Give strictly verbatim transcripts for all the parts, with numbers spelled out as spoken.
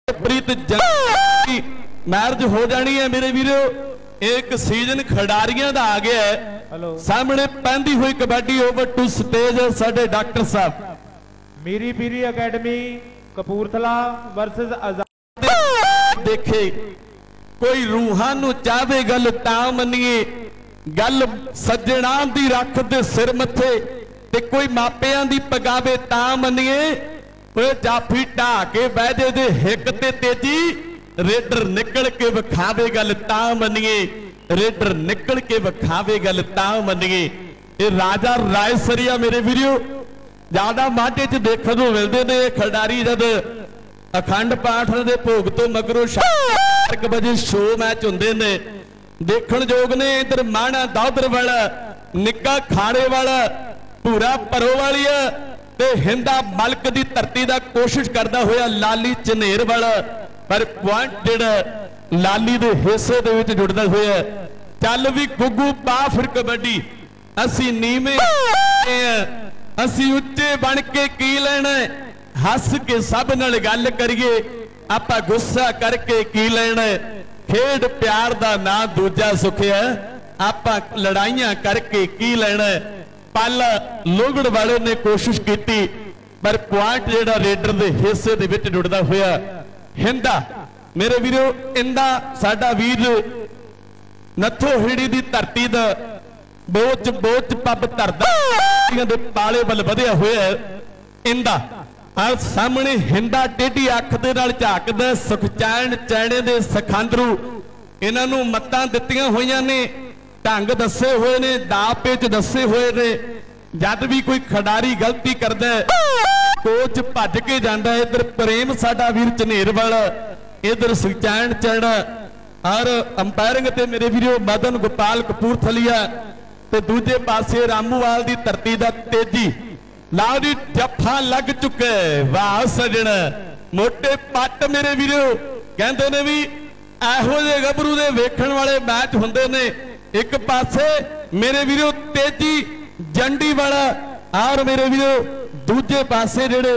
प्रीत जंगी marriage हो जानी है मेरे वीरो। एक सीजन खिडारियों का आ गया है। सामने पहनती हुई कबड्डी ओवर टू स्टेज साडे डॉक्टर साहब मीरी पीरी अकेडमी कपूरथला वर्सेस आजाद। देखे कोई रूहां नू चाहे गल तां मन्नीए, गल सज्जणा दी रख दे सिर मथे ते कोई मापियां दी पगावे तां मन्नीए। जाफी ढा के बह जे दे हिक ते तेजी रेडर निकल के विखावे गल तां मन्नीए, रेडर निकल के विखावे गल तां मन्नीए। ये राजा रायसरिया मेरे वीडियो ज्यादा माटे च देखने को मिलते ने खिडारी जब अखंड पाठ के भोग तो मगरों एक बजे शो मैच होंगे ने देखण जोग ने। इधर माणा दौदर वाला निक्का खाड़े वाला भूरा परो वाली ते हिंदा मलक दी धरती दा कोशिश करता होया लाली झनेर वाला, पर पॉइंट जिहड़ा लाली दे हिस्से दे विच जुड़दा होया। चल भी गुग्गू पा फिर कबड्डी, असी नीवे असी उच्चे बन के की लेना, हस के सब नाल गल करिए, आपां गुस्सा करके की लेना। खेड प्यार दा ना दूजा सुखिया, आपां लड़ाइयां करके की लेना। पल लोगड़ वाले ने कोशिश की पर पॉइंट जिहड़ा रेडर दे हिस्से दे विच जुड़दा होया। हिंदा मेरे वीरो इंदा साडा वीर नथो हिड़ी दी धरती दा बोच बोच पब धरदा दे पाले बल वधिया होया। इंदा आ सामने हिंदा टेढ़ी अख दे नाल झाकदा सुखचैन चैने दे सखांदरू इन्हां नूं मत्तां दित्तियां होईयां ने, ढंग दसे हुए ने, दा पेच दसे हुए ने। जद भी कोई खिडारी गलती करता है कोच भज के जाता है। इधर प्रेम साडा वीर झनेर वाला, इधर सुखचैन चैना और अंपायरिंग ते मेरे वीरो मदन गोपाल कपूरथलिया ते दूजे पासे रामूवाल दी धरती दा तेजी। लाओ जी जफा लग चुका है, वाह सजण मोटे पट मेरे वीरो कहते ने भी इहो जे गभरू दे वेखण वाले मैच हुंदे ने। एक पासे मेरे वीरो तेजी जंडी वाला और मेरे वीरो दूजे पासे जेड़े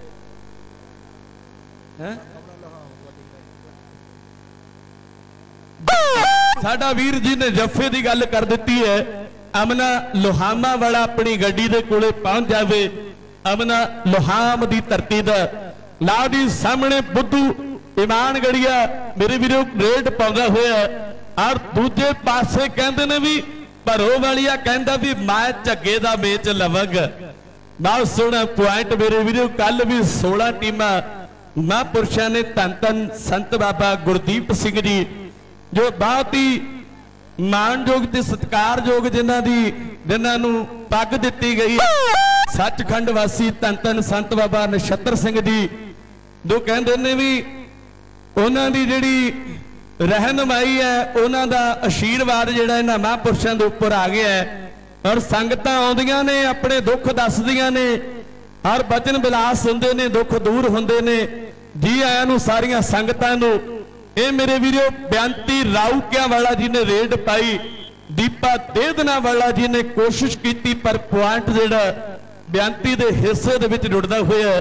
साडा वीर जी ने जफे की गल कर दी है। अमना लोहामा वाला अपनी गड्डी दे कोले पहुंच जावे। अमना लोहाम दी धरती दा लाओ जी सामने बुद्धू ईमान गड़िया मेरे वीरो रेड पाउंदा होया। और दूजे पासे कहते ने भी भरो वालिया कहता भी मैं झगे दा मैच लवांगा। बहुत सोहना पॉइंट मेरे वीरो। कल भी सोलह टीमां महापुरुषों ने धन धन संत बाबा गुरदीप सिंह जी जो बहुत ही मानयोग ते सत्कारयोग जिन्हां दी जिन्हां नूं पग दित्ती गई। सचखंड वासी धन धन संत बाबा नछत्र सिंह जी जो कहते ने भी उन्हां दी जिहड़ी रहनुमाई है, उन्हां दा आशीर्वाद जिहड़ा इन्हां महापुरुषों के उपर आ गया है। और संगतां आउंदियां ने अपने दुख दसदियां ने और बचन विलास हुंदे ने, दुख दूर हुंदे ने। जी आयां नूं सारियां संगतां नूं। ये मेरे वीरो बेअंती राउकिया वाला जी ने रेड पाई, दीपा देदना वाला जी ने कोशिश की पर पॉइंट जिहड़ा बेअंती दे हिस्से दे विच जुड़दा होया।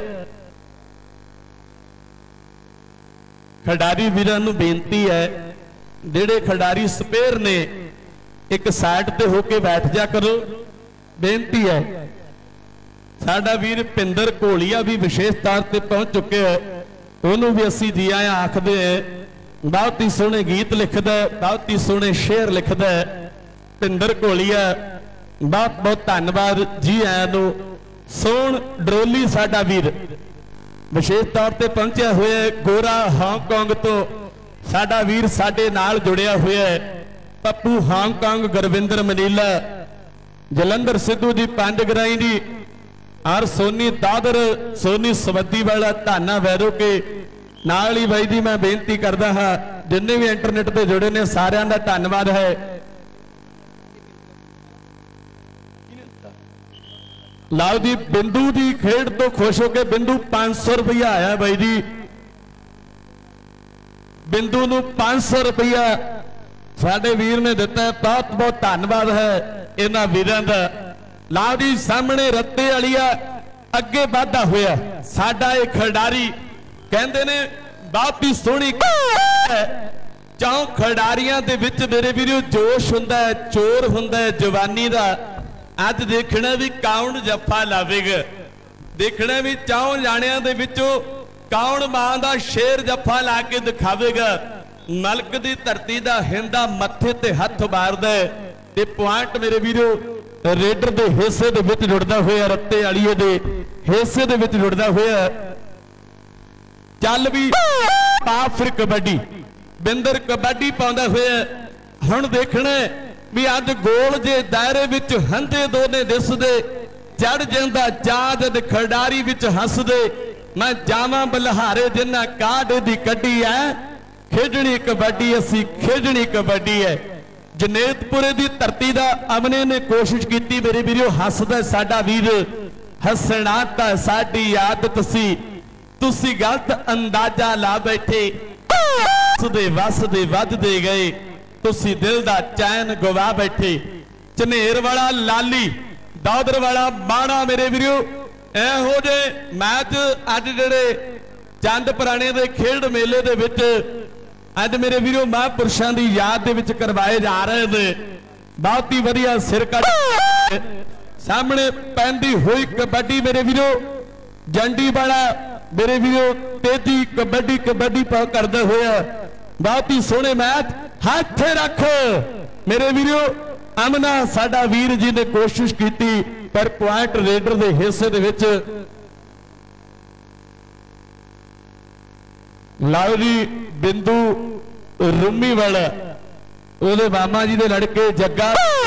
खिडारी वीरां नूं बेनती है जिहड़े खिडारी स्पेयर ने एक साइड ते होके बैठ जा करो। बेनती है साडा वीर पिंदर घोलिया भी विशेष तौर पर पहुंच चुके हैं, उन्होंने भी असी जी आया आखदे हैं। बहुत ही सोहने गीत लिखदा है, बहुत ही सोहने शेर लिखदा है पिंदर घोलिया। बहुत बहुत धन्यवाद जी आया नूं। सोहण डरोली साडा वीर विशेष तौर पर पहुंचा हुआ है। गोरा हांगकांग तो साडा वीर साडे नाल जुड़िया हुआ है। पप्पू हांगकांग, गुरविंदर मनीला, जलंधर सिद्धू जी पंज गराई जी और सोनी दादर सोनी सवद्दी वाला धाना वैरो के नाल ही बाई जी मैं बेनती करता हाँ जिन्हें भी इंटरनेट पर जुड़े ने सारिਆਂ ਦਾ धन्यवाद है। लाओ जी बिंदु जी खेड तो खुश होके बिंदु पांच सौ रुपया आया बाई जी। बिंदु नूं पांच सौ रुपया साडे वीर ने दिता है, बहुत बहुत धन्यवाद है इन्हां वीरां दा। लाओ जी सामने रत्ते वालिया अगे वाधा होया साडा ये खिडारी कहंदे ने बहुत ही सोहनी चौं खिडारियां दे विच मेरे वीरो जोश हुंदा है, चोर हुंदा है जवानी दा। अज देखना भी कौन जफा लावेगा, देखना भी चौं जाणियां दे विचों कौन मां दा शेर जफा ला के दिखावेगा। मलक दी धरती दा हिंदा मत्थे ते हथ मारदा है ते पॉइंट मेरे वीरो रेडर दे हिस्से दे विच जुड़दा होया, रत्ते वालीए दे हिस्से दे विच जुड़दा होया। चल भी पा फिर कबड्डी, बिंदर कबड्डी पाउंदा होया। हुण देखना भी अज गोल जे दायरे विच हंधे दोने दिसदे, चढ़ जांदा जाज दे खिडारी विच हसदे। मैं जावां बलहारे जिन्ना काढ़ दी कड्डी है, खेडनी कबड्डी असी खेडनी कबड्डी है। जनेतपुरे दी धरती दा अमने ने कोशिश की मेरे वीरो, हसदा साडा वीर, हसना तां साडी आदत सी, तुसी गलत अंदाजा ला बैठे, हसदे वसदे वधदे गए, तुसी दिल दा चैन गवा बैठे। झनेर वाला लाली, दौदर वाला माणा मेरे वीरो, इहो जे मैच अज जिहड़े चंद पुराणे दे खेड मेले दे विच अज मेरे वीरो महापुरुषों की याद दे विच करवाए जा रहे थे। बहुत ही वधिया सिर कट सामने पैंदी हुई कबड्डी मेरे वीरो, जंडी वाला मेरे वीरो तेजी कबड्डी कबड्डी पा करते हुए बहुत ही सोहने मैच। हाथ रख मेरे वीरो, अमना साडा वीर जी ने कोशिश की पर पॉइंट रेडर के हिस्से दे विच लाओ जी। बिंदु रूमी वाला ओदे मामा जी दे लड़के जग्गा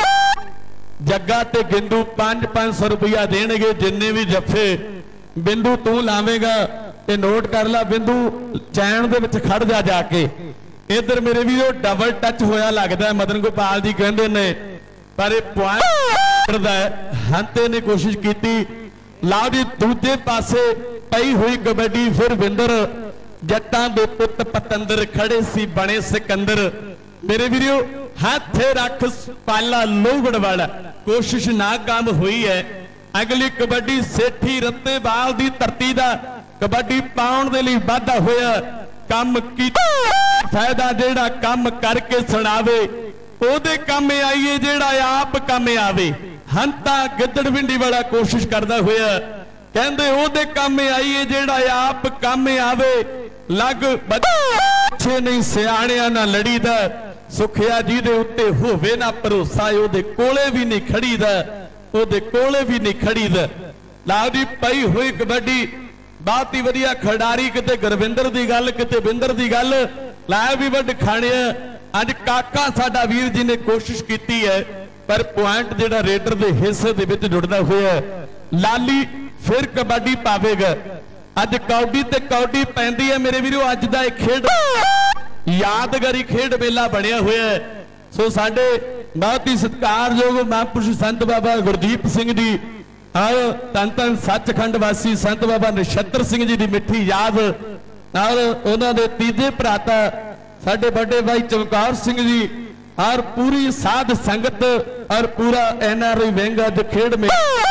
जग्गा ते गिंदू पांच पांच सौ रुपया देणगे जिन्ने भी जफे बिंदु तू लावेगा ते नोट कर ला। बिंदु चैन दे विच खड़ जा जाके। इधर मेरे भी वो डबल टच होया लगता है, मदन गोपाल जी कहते ने, पर पॉइंट हंते ने कोशिश की। लाओ जी दूजे पासे पई हुई कबड्डी, फिर बिंदर जट्टां दे पुत पतंदर खड़े सी बने सिकंदर। मेरे वीरो हाथ रख पाला लोगड़ वाला, कोशिश नाकाम हुई है। अगली कबड्डी सेठी रत्तेवाल दी धरती दा कबड्डी पाउण दे लई वाधा होया। कम की फायदा जेड़ा कम करके सुणावे, ओदे काम आईए जेड़ा आप काम आवे। हंता गिद्दड़विंडी वाला कोशिश करदा होया, कहंदे ओदे काम आईए जेड़ा आप काम आवे। लग बच्चे नहीं सियाणिया ना लड़ीदा, सुखिया जी दे उत्ते होवे ना भरोसा, ओदे कोले भी नहीं खड़ीदा, ओदे कोले भी नहीं खड़ीदा। लाओ जी पई हुई कबड्डी, बहुत ही वधिया खिडारी, किते गुरविंदर दी गल किते बिंदर दी गल। लाया भी वड खाने अज काका साडा वीर जी ने कोशिश की है, पर पॉइंट जेड़ा रेडर दे हिस्से दे विच जुड़दा होया। लाली फिर कबड्डी पावेगा। अज कौडी ते कौडी पैंदी है मेरे वीरो। अज दा खेड यादगारी खेड मेला बनया हुआ है। सो साडे बहुत ही सत्कारयोग महापुरुष संत बाबा गुरदीप सिंह जी और धन धन सचखंड वासी संत बाबा नक्षत्र सिंह जी की मिठी याद और उन्होंने तीजे भराता साडे बड़े भाई चमकौर सिंह जी और पूरी साध संगत और पूरा एन आर आई विंग अज खेड में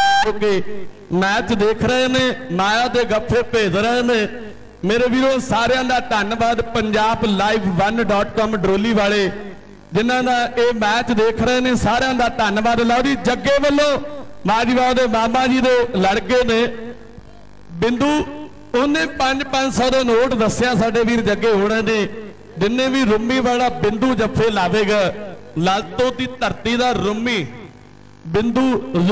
मैच देख रहे ने, माया दे गफ्फे भेज रहे ने। मेरे वीरों सारियां दा धन्नवाद। Punjab live one dot com Daroli वाले जिन्हां दा ये मैच देख रहे ने, सारियां दा धन्नवाद। लो जी जग्गे वालों माजवा दे मामा जी दे लड़के ने बिंदु, उन्हें पांच पांच सौ का नोट दसिया साडे वीर जग्गे होने ने। जिन्हें भी रुमी वाला बिंदु जफे लावेगा, लालतो की धरती का रुमी बिंदु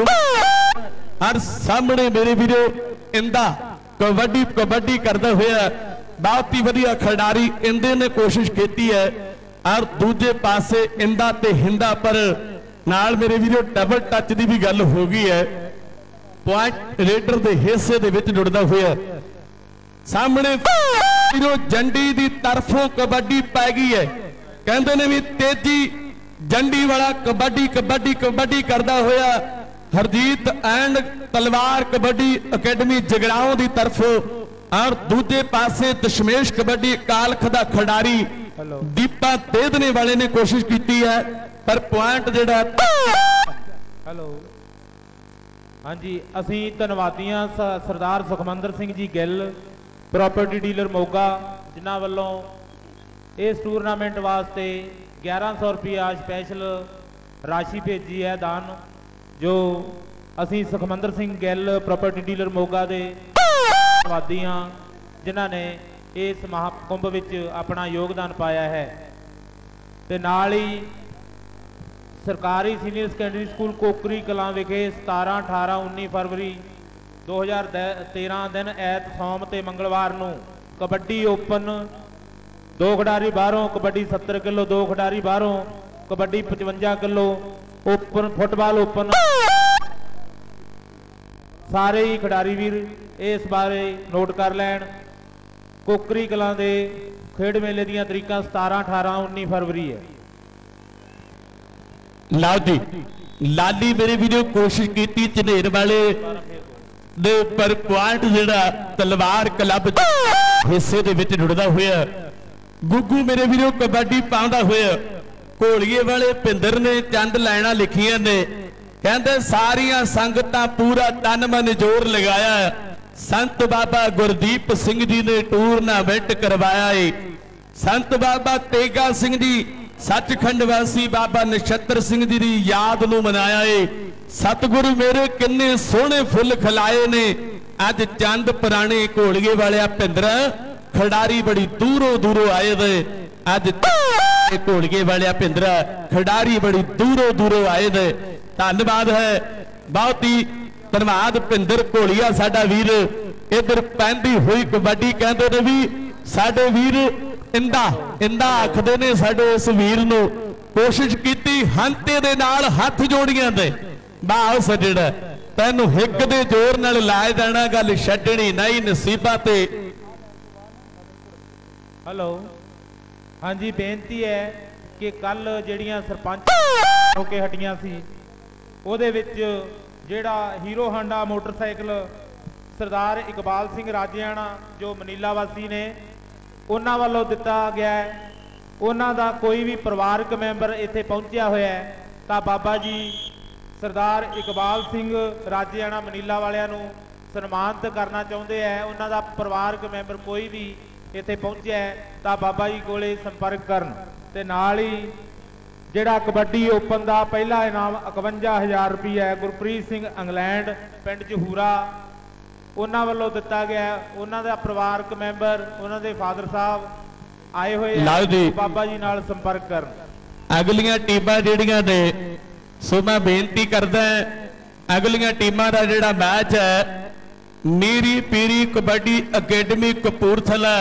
हर सामने मेरे वीरो इंदा कबड्डी कबड्डी करता हुआ बहुत ही वधिया खिडारी इंदे ने कोशिश की है। और दूजे पासे इंदा ते हिंदा पर नाल मेरे वीरो डबल टच की भी गल हो गई है। पॉइंट रेडर के हिस्से दे विच जुड़दा हुआ सामने वीरो जंडी की तरफों कबड्डी पै गई है। कहते ने भी तेजी जंडी वाला कबड्डी कबड्डी कबड्डी करता हुआ हरजीत एंड तलवार कबड्डी अकेडमी जगराओं की तरफ और दूजे पासे दशमेश कबड्डी कालख का खिडारी दीपा तेदने वाले ने कोशिश की है, पर पॉइंट जेड़ा हेलो हाँ जी असी धन्नवादी हाँ सरदार सुखमंदर सिंह जी गिल प्रॉपर्टी डीलर मोगा ਜਿਨ੍ਹਾਂ ਵੱਲੋਂ ਇਸ ਟੂਰਨਾਮੈਂਟ ਵਾਸਤੇ ਗਿਆਰਾਂ ਸੌ ਰੁਪਇਆ ਸਪੈਸ਼ਲ ਰਾਸ਼ੀ ਭੇਜੀ ਹੈ ਦਾਨ, ਜੋ ਅਸੀਂ ਸੁਖਮੰਦਰ ਸਿੰਘ ਗਿੱਲ ਪ੍ਰਾਪਰਟੀ ਡੀਲਰ ਮੋਗਾ ਦੇ ਧੰਨਵਾਦੀ ਹਾਂ, ਜਿਨ੍ਹਾਂ ਨੇ ਇਸ ਮਹਾਕੁੰਭ ਵਿੱਚ ਆਪਣਾ ਯੋਗਦਾਨ ਪਾਇਆ ਹੈ। ਤੇ ਨਾਲ ਹੀ ਸਰਕਾਰੀ senior secondary school Kokri Kalan ਵਿਖੇ ਸਤਾਰਾਂ ਅਠਾਰਾਂ ਉੱਨੀ ਫਰਵਰੀ ਦੋ ਹਜ਼ਾਰ ਤੇਰਾਂ ਦਿਨ ਐਤ ਸੋਮ ਤੇ ਮੰਗਲਵਾਰ ਨੂੰ ਕਬੱਡੀ ਓਪਨ, ਦੋ ਖਿਡਾਰੀ ਬਾਹਰੋਂ ਕਬੱਡੀ ਸੱਤਰ ਕਿਲੋ, ਦੋ ਖਿਡਾਰੀ ਬਾਹਰੋਂ ਕਬੱਡੀ ਪਚਵੰਜਾ ਕਿਲੋ ਓਪਨ, ਫੁੱਟਬਾਲ ਓਪਨ, ਸਾਰੇ ਹੀ ਖਿਡਾਰੀ ਵੀਰ ਇਸ ਬਾਰੇ ਨੋਟ ਕਰ ਲੈਣ। ਕੋਕਰੀ ਕਲਾਂ ਦੇ ਖੇਡ ਮੇਲੇ ਦੀਆਂ ਤਰੀਕਾਂ ਸਤਾਰਾਂ ਅਠਾਰਾਂ ਉੱਨੀ ਫਰਵਰੀ ਹੈ। ਲਓ ਜੀ, ਲਾਲੀ ਮੇਰੇ ਵੀਰੋ ਕੋਸ਼ਿਸ਼ ਕੀਤੀ ਝਨੇਰ ਵਾਲੇ ਦੇ ਪਰ ਪੁਆਇੰਟ ਜਿਹੜਾ ਤਲਵਾਰ ਕਲੱਬ ਹਿੱਸੇ ਦੇ ਵਿੱਚ ਜੁੜਦਾ ਹੋਇਆ, ਗੁੱਗੂ ਮੇਰੇ ਵੀਰੋ ਕਬੱਡੀ ਪਾਉਂਦਾ ਹੋਇਆ, ਘੋਲੀਏ ਵਾਲੇ ਭਿੰਦਰ ਨੇ ਚੰਦ ਲਾਈਨਾਂ ਲਿਖੀਆਂ ਨੇ, ਕਹਿੰਦੇ ਸਾਰੀਆਂ ਸੰਗਤਾਂ ਪੂਰਾ ਤਨ ਮਨ ਜ਼ੋਰ ਲਗਾਇਆ, ਸੰਤ ਬਾਬਾ ਗੁਰਦੀਪ ਸਿੰਘ ਜੀ ਨੇ ਟੂਰਨਾਮੈਂਟ ਕਰਵਾਇਆ ਏ। ਸੰਤ ਬਾਬਾ ਤੇਗਾ ਸਿੰਘ ਜੀ ਸੱਚਖੰਡ ਵਾਸੀ ਬਾਬਾ ਨਛੱਤਰ ਸਿੰਘ ਜੀ ਦੀ ਯਾਦ ਨੂੰ ਮਨਾਇਆ ਏ। ਸਤਿਗੁਰੂ ਮੇਰੇ ਕਿੰਨੇ ਸੋਹਣੇ ਫੁੱਲ ਖਿਲਾਏ ਨੇ, ਅੱਜ ਚੰਦ ਪੁਰਾਣੇ ਘੋਲੀਏ ਵਾਲਿਆ ਭਿੰਦਰ ਖਿਡਾਰੀ ਬੜੀ ਦੂਰੋਂ ਦੂਰੋਂ ਆਏ ਨੇ, ਅੱਜ ਘੋਲੀਏ ਵਾਲਿਆ ਭਿੰਦਰ ਖਿਡਾਰੀ ਬੜੀ ਦੂਰੋਂ ਦੂਰੋਂ ਆਏ ਨੇ। ਧੰਨਵਾਦ ਹੈ, ਬਹੁਤ ਹੀ ਧੰਨਵਾਦ ਭਿੰਦਰ ਘੋਲੀਆ ਸਾਡਾ ਵੀਰ। ਇਧਰ ਪੈਂਦੀ ਹੋਈ ਕਬੱਡੀ ਕਹਿੰਦੇ ਨੇ ਵੀ ਸਾਡੇ ਵੀਰ ਇੰਦਾ ਇੰਦਾ ਆਖਦੇ ਨੇ ਸਾਡੇ ਇਸ ਵੀਰ ਨੂੰ, ਕੋਸ਼ਿਸ਼ ਕੀਤੀ ਹੰਤੇ ਦੇ ਨਾਲ ਹੱਥ ਜੋੜੀਆਂ ਦੇ, ਬਾਹ ਸੱਜਣਾ ਤੈਨੂੰ ਹਿੱਕ ਦੇ ਜ਼ੋਰ ਨਾਲ ਲਾਇ ਦੇਣਾ, ਗੱਲ ਛੱਡਣੀ ਨਹੀਂ ਨਸੀਬਾਂ ਤੇ। ਹੈਲੋ, ਹਾਂਜੀ ਬੇਨਤੀ ਹੈ ਕਿ ਕੱਲ ਜਿਹੜੀਆਂ ਸਰਪੰਚ ਹੋ ਕੇ ਹਟੀਆਂ ਸੀ ਉਹਦੇ ਵਿੱਚ ਜਿਹੜਾ Hero Honda motorcycle Sardar Iqbal Singh Rajiana ਜੋ ਮਨੀਲਾ ਵਾਸੀ ਨੇ, ਉਹਨਾਂ ਵੱਲੋਂ ਦਿੱਤਾ ਗਿਆ ਹੈ, ਉਹਨਾਂ ਦਾ ਕੋਈ ਵੀ ਪਰਿਵਾਰਕ ਮੈਂਬਰ ਇੱਥੇ ਪਹੁੰਚਿਆ ਹੋਇਆ ਹੈ ਤਾਂ ਬਾਬਾ ਜੀ ਸਰਦਾਰ ਇਕਬਾਲ ਸਿੰਘ ਰਾਜਿਆਣਾ ਮਨੀਲਾ ਵਾਲਿਆਂ ਨੂੰ ਸਨਮਾਨਿਤ ਕਰਨਾ ਚਾਹੁੰਦੇ ਹੈ। ਉਹਨਾਂ ਦਾ ਪਰਿਵਾਰਕ ਮੈਂਬਰ ਕੋਈ ਵੀ ਇੱਥੇ ਪਹੁੰਚਿਆ ਹੈ ਤਾਂ ਬਾਬਾ ਜੀ ਕੋਲੇ ਸੰਪਰਕ ਕਰਨ। ਤੇ ਨਾਲ ਹੀ ਜਿਹੜਾ ਕਬੱਡੀ ਓਪਨ ਦਾ ਪਹਿਲਾ ਇਨਾਮ ਇਕਵੰਜਾ ਹਜ਼ਾਰ ਰੁਪਈਆ ਗੁਰਪ੍ਰੀਤ ਸਿੰਘ ਇੰਗਲੈਂਡ ਪਿੰਡ ਜਹੂਰਾ ਉਹਨਾਂ ਵੱਲੋਂ ਦਿੱਤਾ ਗਿਆ, ਉਹਨਾਂ ਦਾ ਪਰਿਵਾਰਕ ਮੈਂਬਰ ਉਹਨਾਂ ਦੇ ਫਾਦਰ ਸਾਹਿਬ ਆਏ ਹੋਏ ਬਾਬਾ ਜੀ ਨਾਲ ਸੰਪਰਕ ਕਰਨ। ਅਗਲੀਆਂ ਟੀਮਾਂ ਜਿਹੜੀਆਂ ਨੇ ਸੋ ਮੈਂ ਬੇਨਤੀ ਕਰਦਾ ਅਗਲੀਆਂ ਟੀਮਾਂ ਦਾ ਜਿਹੜਾ ਮੈਚ ਹੈ ਮੀਰੀ ਪੀਰੀ ਕਬੱਡੀ ਅਕੈਡਮੀ ਕਪੂਰਥਲਾ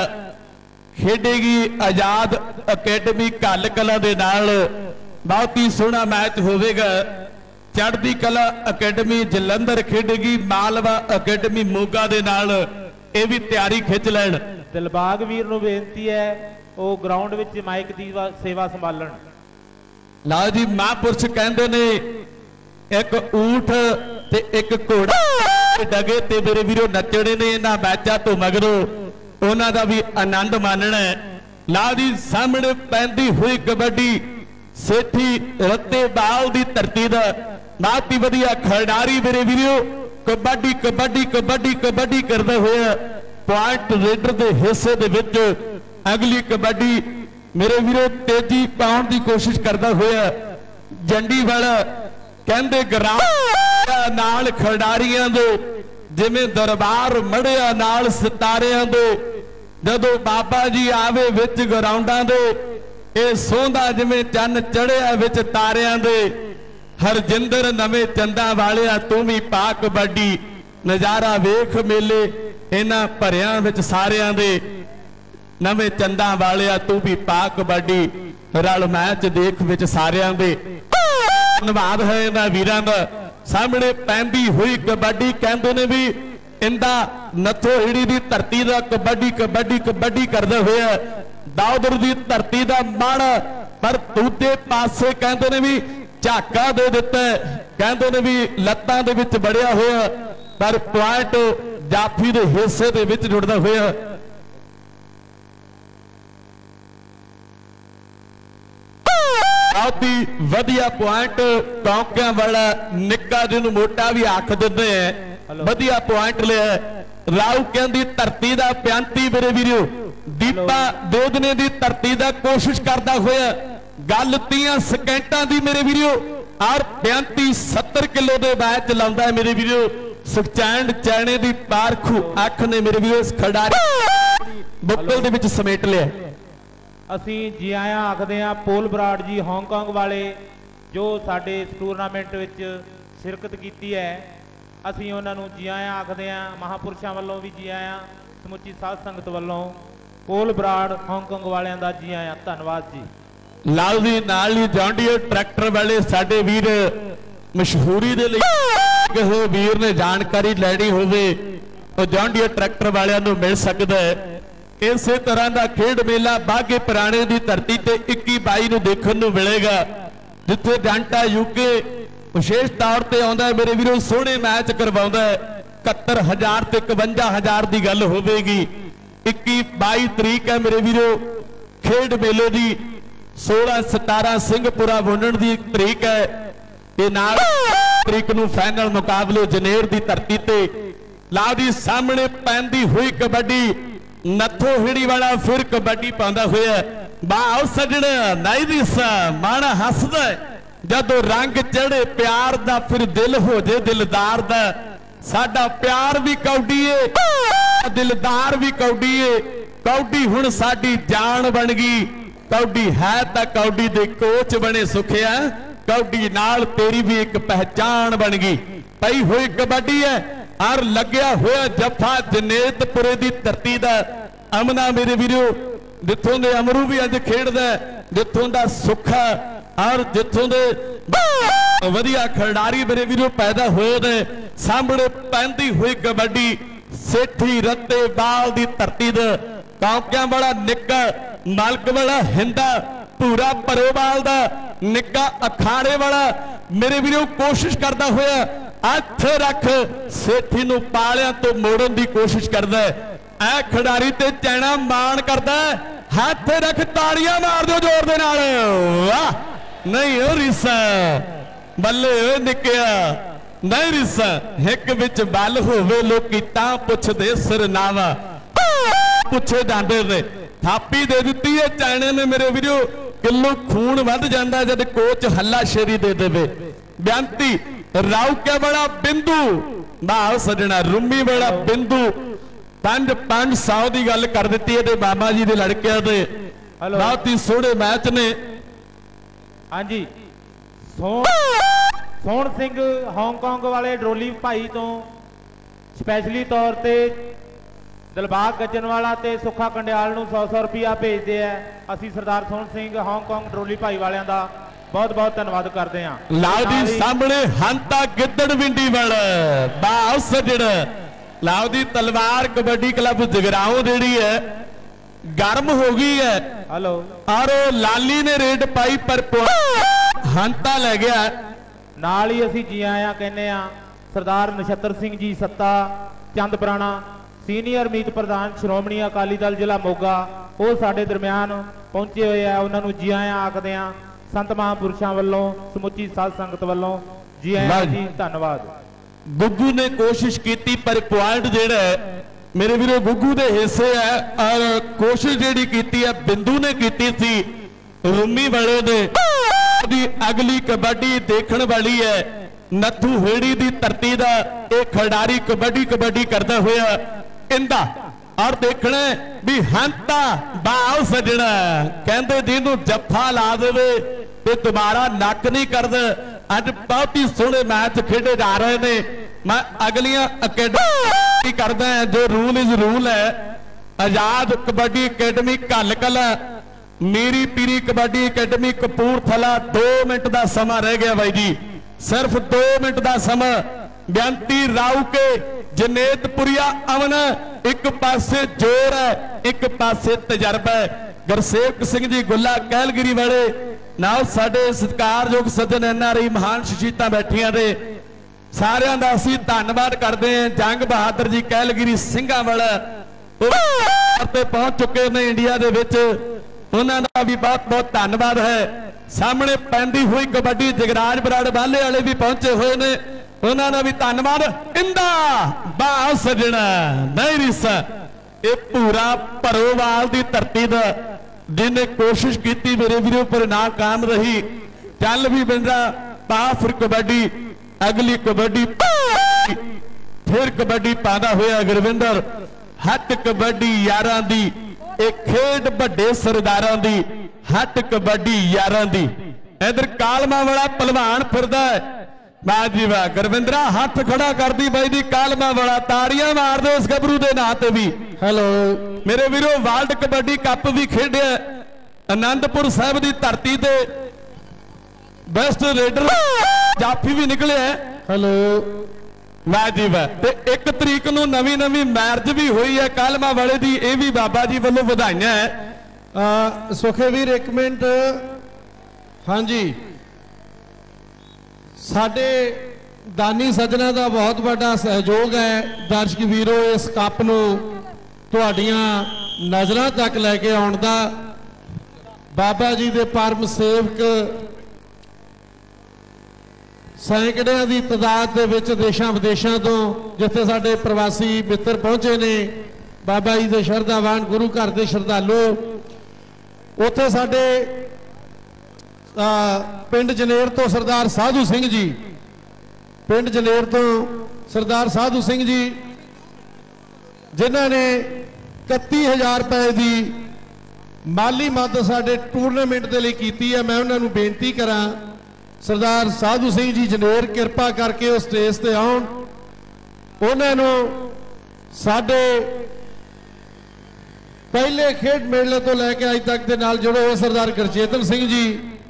ਖੇਡੇਗੀ ਆਜ਼ਾਦ ਅਕੈਡਮੀ ਘੱਲ ਕਲਾਂ ਦੇ ਨਾਲ, ਬਹੁਤ ਹੀ ਸੋਹਣਾ ਮੈਚ ਹੋਵੇਗਾ। ਚੜ੍ਹਦੀ ਕਲਾ ਅਕੈਡਮੀ ਜਲੰਧਰ ਖੇਡੇਗੀ ਮਾਲਵਾ ਅਕੈਡਮੀ ਮੋਗਾ ਦੇ ਨਾਲ, ਇਹ ਵੀ ਤਿਆਰੀ ਖਿੱਚ ਲੈਣ। ਦਿਲਬਾਗ ਵੀਰ ਨੂੰ ਬੇਨਤੀ ਹੈ ਉਹ ਗਰਾਊਂਡ ਵਿੱਚ ਮਾਈਕ ਦੀ ਸੇਵਾ ਸੰਭਾਲਣ। ਲਓ ਜੀ, ਮਹਾਂਪੁਰਸ਼ ਕਹਿੰਦੇ ਨੇ ਇੱਕ ਊਠ ਤੇ ਇੱਕ ਘੋੜਾ ਡਗੇ ਤੇ ਮੇਰੇ ਵੀਰੋ ਨੱਚਣੇ ਨੇ ਇਹਨਾਂ ਮੈਚਾਂ ਤੋਂ ਮਗਰੋਂ, ਉਹਨਾਂ ਦਾ ਵੀ ਆਨੰਦ ਮਾਣਨਾ। ਲਓ ਜੀ, ਸਾਹਮਣੇ ਪੈਂਦੀ ਹੋਈ ਕਬੱਡੀ ਸੇਠੀ ਰੱਤੇ ਬਾਲ ਦੀ ਧਰਤੀ ਦਾ ਬਹੁਤ ਹੀ ਵਧੀਆ ਖਿਡਾਰੀ ਮੇਰੇ ਵੀਰੋ ਕਬੱਡੀ ਕਬੱਡੀ ਕਬੱਡੀ ਕਬੱਡੀ ਕਰਦੇ ਹੋਏ ਪੁਆਇੰਟ ਰੇਡਰ ਦੇ ਹਿੱਸੇ ਦੇ ਵਿੱਚ ਅਗਲੀ ਕਬੱਡੀ ਮੇਰੇ ਵੀਰੋ ਤੇਜ਼ੀ ਪਾਉਣ ਦੀ ਕੋਸ਼ਿਸ਼ ਕਰਦਾ ਹੋਇਆ ਜੰਡੀ ਵਾਲਾ ਕਹਿੰਦੇ ਗਰਾਊਂਡ ਨਾਲ ਖਿਡਾਰੀਆਂ ਦੇ ਜਿਵੇਂ ਦਰਬਾਰ ਮੜਿਆ ਨਾਲ ਸਿਤਾਰਿਆਂ ਦੇ, ਜਦੋਂ ਬਾਬਾ ਜੀ ਆਵੇ ਵਿੱਚ ਗਰਾਊਂਡਾਂ ਦੇ ਇਹ ਸੋਹੰਦਾ ਜਿਵੇਂ ਚੰਨ ਚੜਿਆ ਵਿੱਚ ਤਾਰਿਆਂ ਦੇ। ਹਰਜਿੰਦਰ ਨਵੇਂ ਚੰਦਾਂ ਵਾਲਿਆ ਤੂੰ ਵੀ ਪਾ ਕਬੱਡੀ, ਨਜ਼ਾਰਾ ਵੇਖ ਮੇਲੇ ਇਹਨਾਂ ਭਰਿਆਂ ਵਿੱਚ ਸਾਰਿਆਂ ਦੇ, ਨਵੇਂ ਚੰਦਾਂ ਵਾਲਿਆ ਤੂੰ ਵੀ ਪਾ ਕਬੱਡੀ, ਰਲ ਮੈਚ ਦੇਖ ਵਿੱਚ ਸਾਰਿਆਂ ਦੇ। ਧੰਨਵਾਦ ਹੈ ਇਹਨਾਂ ਵੀਰਾਂ ਦਾ। ਸਾਹਮਣੇ ਪੈਂਦੀ ਹੋਈ ਕਬੱਡੀ ਕਹਿੰਦੇ ਨੇ ਵੀ ਇੰਦਾ ਨੱਥੋਹੀੜੀ ਦੀ ਧਰਤੀ ਦਾ ਕਬੱਡੀ ਕਬੱਡੀ ਕਬੱਡੀ ਕਰਦੇ ਹੋਇਆ ਦਾਊਦਰ ਦੀ ਧਰਤੀ ਦਾ ਮਣ, ਪਰ ਦੂਜੇ ਪਾਸੇ ਕਹਿੰਦੇ ਨੇ ਵੀ ਝਾਕਾ ਦੇ ਦਿੱਤਾ, ਕਹਿੰਦੇ ਨੇ ਵੀ ਲੱਤਾਂ ਦੇ ਵਿੱਚ ਵੜਿਆ ਹੋਇਆ, ਪਰ ਪੁਆਇੰਟ ਜਾਫੀ ਦੇ ਹਿੱਸੇ ਦੇ ਵਿੱਚ ਜੁੜਦਾ ਹੋਇਆ। ਬਹੁਤ ਹੀ ਵਧੀਆ ਪੁਆਇੰਟ ਟੌਂਕਿਆਂ ਵਾਲਾ ਨਿੱਕਾ ਜਿਹਨੂੰ ਮੋਟਾ ਵੀ ਆਖ ਦਿੰਦੇ ਆ, ਵਧੀਆ ਪੁਆਇੰਟ ਲਿਆ। ਰਾਊ ਕਹਿੰਦੀ ਧਰਤੀ ਦਾ ਪਿਆੰਤੀ ਮੇਰੇ ਵੀਰੋ दीपा दोदने की धरती का कोशिश करता हुआ गल तीह सकेंटा की मेरे वीडियो और पैंती सत्तर किलो के मैच लाता है मेरे वीडियो सुखचैन चैने की पारखू अख ने मेरे वीडियो इस खिडारी बुक्कल दे विच समेट लिया। असी जी आया आखते हैं पोल बराड़ जी हांगकांग वाले जो साडे इस टूरनामेंट विच शिरकत की है, असी उन्होंने जी आया आखते हैं महापुरुषों वालों भी जी आया समुची साध संगत वालों पोल बराड़ हांगकांग वालियां दा जी आया धन्यवाद जी। लाल जी नाल ही जॉन्डियर ट्रैक्टर वाले साडे वीर मशहूरी दे लई किसी वीर ने जानकारी लैनी होवे तो जॉन्डियर ट्रैक्टर वालियां नूं मिल सकदा है। इसे तरह का खेड मेला बाघे पुराने की धरती ते इक्की बाई नूं देखण नूं मिलेगा जिथे डांटा यूके विशेष तौर पर आउंदा है मेरे वीरों सोहणे मैच करवाउंदा है। इकहत्तर हजार ते इकवंजा हजार की गल होगी। इक्की बाई तरीक है मेरे वीरों खेड मेले की सोलह सतारा सिंहपुरा बुनण की तरीक है। ये नाल तरीक नूं फाइनल मुकाबले जनेर की धरती ते लाओ जी सामने पैंदी हुई कबड्डी नथो हिड़ी वाला फिर कबड्डी पाउंदा होया बाओ सजण नहीं दिसा मन हसदा जदों रंग चढ़े प्यार दा फिर दिल हो जे दिलदार दा साडा प्यार भी कौडी है दिलदार भी कौडी है। कौडी हुण साडी जान बन गई कौडी है तां कौडी दे कोच बने सुखिया कौडी नाल तेरी भी एक पहचान बन गई। पई हुई कबड्डी है और लग्या होया जफा जनेतपुरे की धरती दा अमना मेरे वीरो जिथों दे अमरू भी अज खेडदा जिथों दा सुखा और जिथों दे वधिया खिडारी मेरे वीरो पैदा होए ने सामने पैंदी हुई कबड्डी सेठी रत्ते बाल की धरती दे कौंकियां वाला निक्का मालक वाला हिंदा पूरा परोबाल दा निक्का अखाड़े वाला मेरे वीरो कोशिश करता होया हथ रख सेठी नूं पालियां तो मोड़न की कोशिश करता है। ऐ खिडारी ते चैना मान करता है हथ रख ताड़ियां मार दो जोर दे नाल वाह नहीं हो रिसा बल्ले ओ निकिया नहीं रिसा हिक विच बल होवे लोकी तां पुछदे सिर नावा पुछे जांदे ने थापी दे दित्ती है चैने ने मेरे वीरो किलो खून वध जांदा जद कोच हल्ला शेरी दे देवे। बेअंती राउके वाला बिंदु बाह सजना रूमी वाला बिंदु पंज पंज सौ की गल कर दी है मामा जी के लड़किया के बहुत ही सोहने मैच ने। हाँ जी सोहन सिंह हांगकांग वाले डरोली भाई तो स्पैशली तौर पर दिलबाग गजनवाला ते सुखा कंडियाल नूं सौ सौ रुपया भेजते हैं। असी सरदार सोहन सिंह हांगकांग डरोली भाई वालियां दा बहुत बहुत धन्यवाद करते हैं। लाओ जी सामने हंता गिद्दड़ विंडी वाला बाह सजण लाओ जी तलवार कबड्डी क्लब जगराओं जी है गर्म हो गई है। हेलो और लाली ने रेड पाई पर हंता लै गया नाल ही असी जी आया कहने सरदार नछत्र सिंह जी सत्ता चंद पुराना सीनियर मीत प्रधान श्रोमणी अकाली दल जिला मोगा वो साडे दरम्यान पहुंचे हुए हैं। उन्होंने जी आया आखते हैं संत महापुरुषों वालों समुची साध संगत वालों जी आया जी धन्यवाद। गुग्गू ने कोशिश की पर पॉइंट जेड़ा है मेरे वीरो गुग्गू दे हिस्से है और कोशिश जेड़ी की है बिंदु ने की थी रूमी वाले ने अगली कबड्डी देखने वाली है नथू हेड़ी की धरती का एक खिडारी कबड्डी कबड्डी करता हुआ इंदा और देखना भी हंता बाल सजना कहते जिन्हों जफा ला दे तो दोबारा नक नहीं करद। अज बहुत ही सोहने मैच खेडे जा रहे ने मैं अगलियां अकेडमी करदा है जो रूल इज रूल है। आजाद कबड्डी अकेडमी कल कला मेरी पीरी कबड्डी अकेडमी कपूरथला दो मिनट का समा रह गया भाई जी सिर्फ दो मिनट का समा। बेअंती राव के जनेतपुरिया अमन एक पासे जोर है एक पासे तजर्बा है। गुरसेवक सिंह जी गुला कैलगिरी वाले नाल साडे सत्कारयोग सज्जन एन आर आई महान शहीदां बैठियां दे सारियां दा असीं धन्नवाद करते हैं। जंग बहादुर जी कैलगिरी सिंघां वाला ते पहुंच चुके हैं इंडिया दे विच उन्हां दा भी बहुत बहुत धन्नवाद है। सामने पैंदी हुई कबड्डी जगराज बराड़ वाले वाले भी पहुंचे हुए ने उन्होंने भी धन्यवाद। इंदा बाह सजना नहीं रिसा ये पूरा भरोवाल की धरती का जिन्हें कोशिश की मेरे वीरों पर नाकाम रही। चल भी बंदा पा फिर कबड्डी, अगली कबड्डी फिर कबड्डी पादा होया गुरविंदर। हट कबड्डी यारां दी, एक खेड बड़े सरदारां दी, हट कबड्डी यारां दी। इधर कालमा वाला पहलवान फिरदा है, वाह जी वाह। गुरविंदरा हाथ खड़ा कर दी बाई दी, कालमा वाला ताड़ियां मार दो इस गबरू दे नां ते भी। हेलो मेरे वीरो, वर्ल्ड कबड्डी कप भी खेडिया आनंदपुर साहब की धरती ते, बेस्ट रेडर जाफी भी निकले। हेलो वाह जी वाह। ते एक तरीक नूं नवी नवी मैरिज भी हुई है कालमा वाले दी, ये भी बाबा जी वालों बधाइयां है। सुखेवीर एक मिनट। हाँ जी, साडे दानी सज्जना का बहुत बड़ा सहयोग है दर्शक वीरो, इस कप नूं तुहाडियां नज़रां तक लैके आउण दा। बाबा जी दे परम सेवक सैकड़ियां की तादाद दे विच देशां विदेशां तो जिथे साडे प्रवासी मित्र पहुंचे ने, बाबा जी दे शरधावान गुरु घर दे श्रद्धालु, उत्थे साडे पिंड जनेर तो सरदार साधु सिंह जी, पिंड जनेर तो सरदार साधु सिंह जी जिन्हां ने इकत्ती हज़ार रुपए की माली मदद साडे टूरनामेंट के लिए की है। मैं उन्होंने बेनती करा, सरदार साधु सिंह जी जनेर कृपा करके उस स्टेज से आउण, उन्होंने साडे पहले खेड मेले तो लैके अज तक के नाल जुड़े हुए सरदार गुरचेतन सिंह जी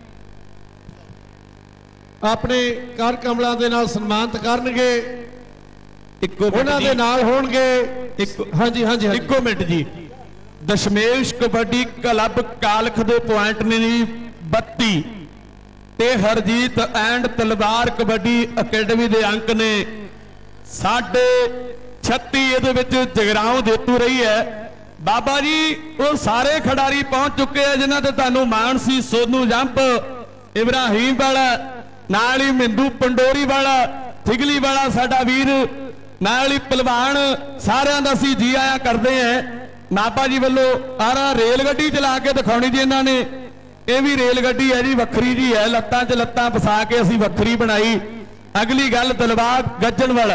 अपने कर कमलों के नाल सन्मानित करनगे, उन्हां दे नाल होणगे। हाँ जी हाँ जी इको मिनट जी। दशमेश कबड्डी क्लब कालख दे पॉइंट ने बत्ती ते हरजीत एंड तलवार कबड्डी अकेडमी दे अंक ने साढ़े छत्ती ये जगराओं जेतू रही है। बाबा जी वो सारे खिडारी पहुंच चुके हैं जिन्होंने तुहानू मान सी। सोनू जंप, इब्राहिम वाला, नाल ही मिंदू पंडोरी वाला, थिगली वाला साडा वीर, नाल ही पहलवान, सारिਆਂ ਦਾ ਅਸੀਂ जी आया करते हैं। नापा जी वालों आरा रेल गड्डी चला के दिखानी जी इन्होंने, ये भी रेल गड्डी है जी, वक्री जी है, लत्तां च लत्तां फसा के असीं वक्री बनाई। अगली गल तलवार गजन वाला,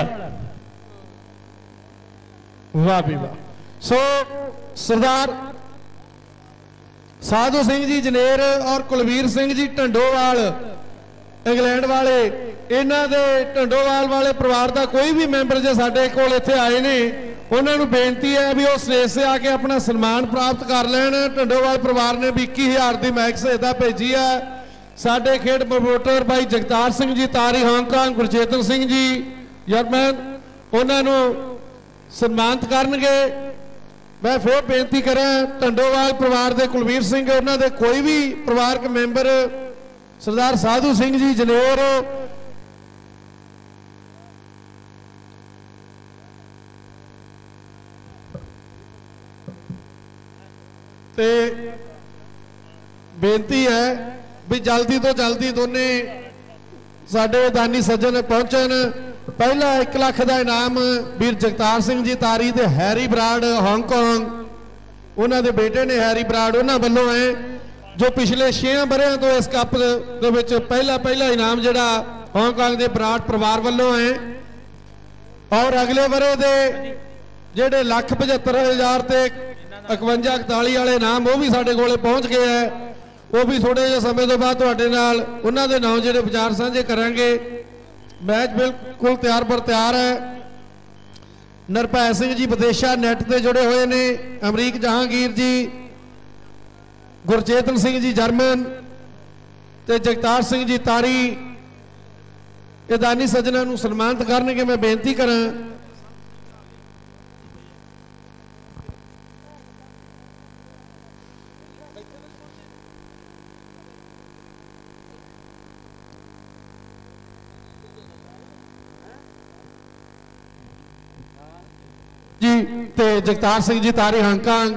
वाह भी वाह। सो सरदार साधु सिंह जी जनेर और कुलवीर सिंह जी ढंडोवाल इंग्लैंड वाले, इन्हां दे ढंडोवाल वाले परिवार का कोई भी मैंबर जो साडे कोल इत्थे आए ने, उन्होंने बेनती है भी वो स्टेज से आके अपना सन्मान प्राप्त कर लैन। ढंडोवाल परिवार ने भी इक्की हज़ार की मैक सहायता भेजी है। साडे खेड प्रमोटर भाई जगतार सिंह जी तारी हांगकांग, गुरचेतन सिंह जी जर्मन, उन्होंने सन्मानित करनगे। मैं फिर बेनती करा ढंडोवाल परिवार के कुलवीर सिंह, उन्होंने कोई भी परिवारक मैंबर सरदार साधु सिंह जी जनेर, ते बेनती है भी जल्दी तो जल्दी दोने साडे दानी सज्जन पहुंचन। पहला एक लाख का इनाम वीर जगतार सिंह जी तारी ते हैरी बराड़ हांगकांग, उन्होंने बेटे ने हैरी बराड़, उन्होंने वालों है जो पिछले छे बरियां तो इस कप दे विच पहला पहला इनाम जिहड़ा हांगकांग के बराड़ परिवार वालों है। और अगले बरे दे जिहड़े लख पचहत्तर हज़ार ते इकवंजा इकताली वाले इनाम वो भी साडे कोले पहुंच गए हैं। वो भी थोड़े जे समय तो बाद तुहाडे नाल उन्हां दे नाम जिहड़े विचार साझे करांगे। मैच बिल्कुल तैयार पर तैयार है। नरभै सिंह जी विदेशा नैट ते जुड़े हुए ने, अमरीक जहांगीर जी, गुरचेतन सिंह जी जर्मन ते जगतार सिंह जी तारी, ये दानी सज्जना नूं सन्मानित करनगे। मैं बेनती करा जी ते जगतार सिंह जी तारी हांगकांग,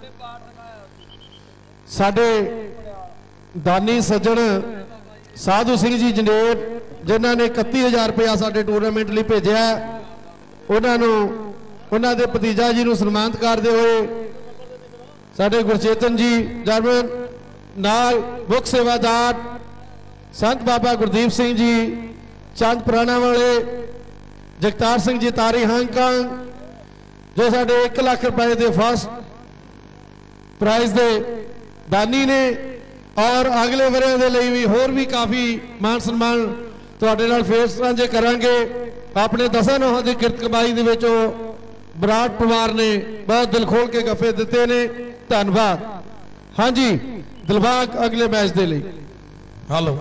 साडे दानी सज्जन साधु सिंह जी जनेर जिन्होंने इकत्ती हज़ार रुपया साडे टूरनामेंट लिए भेजा, उन्होंने ਉਹਨਾਂ ਦੇ ਭਤੀਜਾ ਜੀ ਨੂੰ ਸਨਮਾਨਿਤ ਕਰਦੇ ਹੋਏ ਸਾਡੇ ਗੁਰਚੇਤਨ ਜੀ ਜਰਮਨ ਨਾਲ ਮੁੱਖ ਸੇਵਾਦਾਰ ਸੰਤ ਬਾਬਾ ਗੁਰਦੀਪ ਸਿੰਘ ਜੀ ਚੰਦ ਪੁਰਾਣਾ ਵਾਲੇ, ਜਗਤਾਰ ਸਿੰਘ ਜੀ ਤਾਰੀ ਹਾਂਗਕਾਂਗ ਜੋ ਸਾਡੇ ਇੱਕ ਲੱਖ ਰੁਪਏ ਦੇ ਫਸਟ ਪ੍ਰਾइज ਦੇ ਦਾਨੀ ਨੇ, ਔਰ ਅਗਲੇ ਵਰੇ ਦੇ ਲਈ ਵੀ ਹੋਰ ਵੀ ਕਾਫੀ ਮਾਨ ਸਨਮਾਨ ਤੁਹਾਡੇ ਨਾਲ ਫੇਰ ਸਾਂਝੇ ਕਰਾਂਗੇ। ਆਪਣੇ ਦਸਾਂ ਨੋਹਾਂ ਦੀ ਕਿਰਤ ਕਮਾਈ ਦੇ ਵਿੱਚ ਬਰਾੜ ਪਰਿਵਾਰ ਨੇ ਬਹੁਤ ਦਿਲ ਖੋਲ ਕੇ ਗੱਫੇ ਦਿੱਤੇ ਨੇ। ਧੰਨਵਾਦ। ਹਾਂਜੀ ਦਿਲਬਾਗ ਅਗਲੇ ਮੈਚ ਦੇ ਲਈ। ਹਲੋ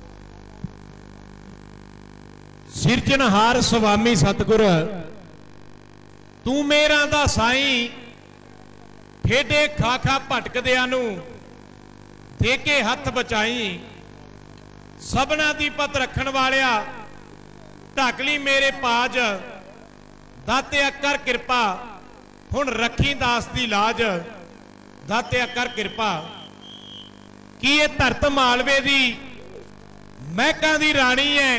ਸਿਰਜਣਹਾਰ ਸੁਆਮੀ ਸਤਿਗੁਰ ਤੂੰ ਮੇਰਾ ਦਾ ਸਾਈਂ, ਠੇਡੇ ਖਾ ਖਾ ਭਟਕਦਿਆਂ ਨੂੰ ਦੇ ਕੇ ਹੱਥ ਬਚਾਈ। ਸਭਨਾ ਦੀ ਪਤ ਰੱਖਣ ਵਾਲਿਆ ਢੱਕ ਲਈ ਮੇਰੇ ਪਾਜ, ਦਾਤਿਆ ਕਰ ਕਿਰਪਾ ਹੁਣ ਰੱਖੀ ਦਾਸ ਦੀ ਲਾਜ। ਦਾਤਿਆ ਕਰ ਕਿਰਪਾ। ਕੀ ਇਹ ਧਰਤ ਮਾਲਵੇ ਦੀ ਮਹਿਕਾਂ ਦੀ ਰਾਣੀ ਹੈ,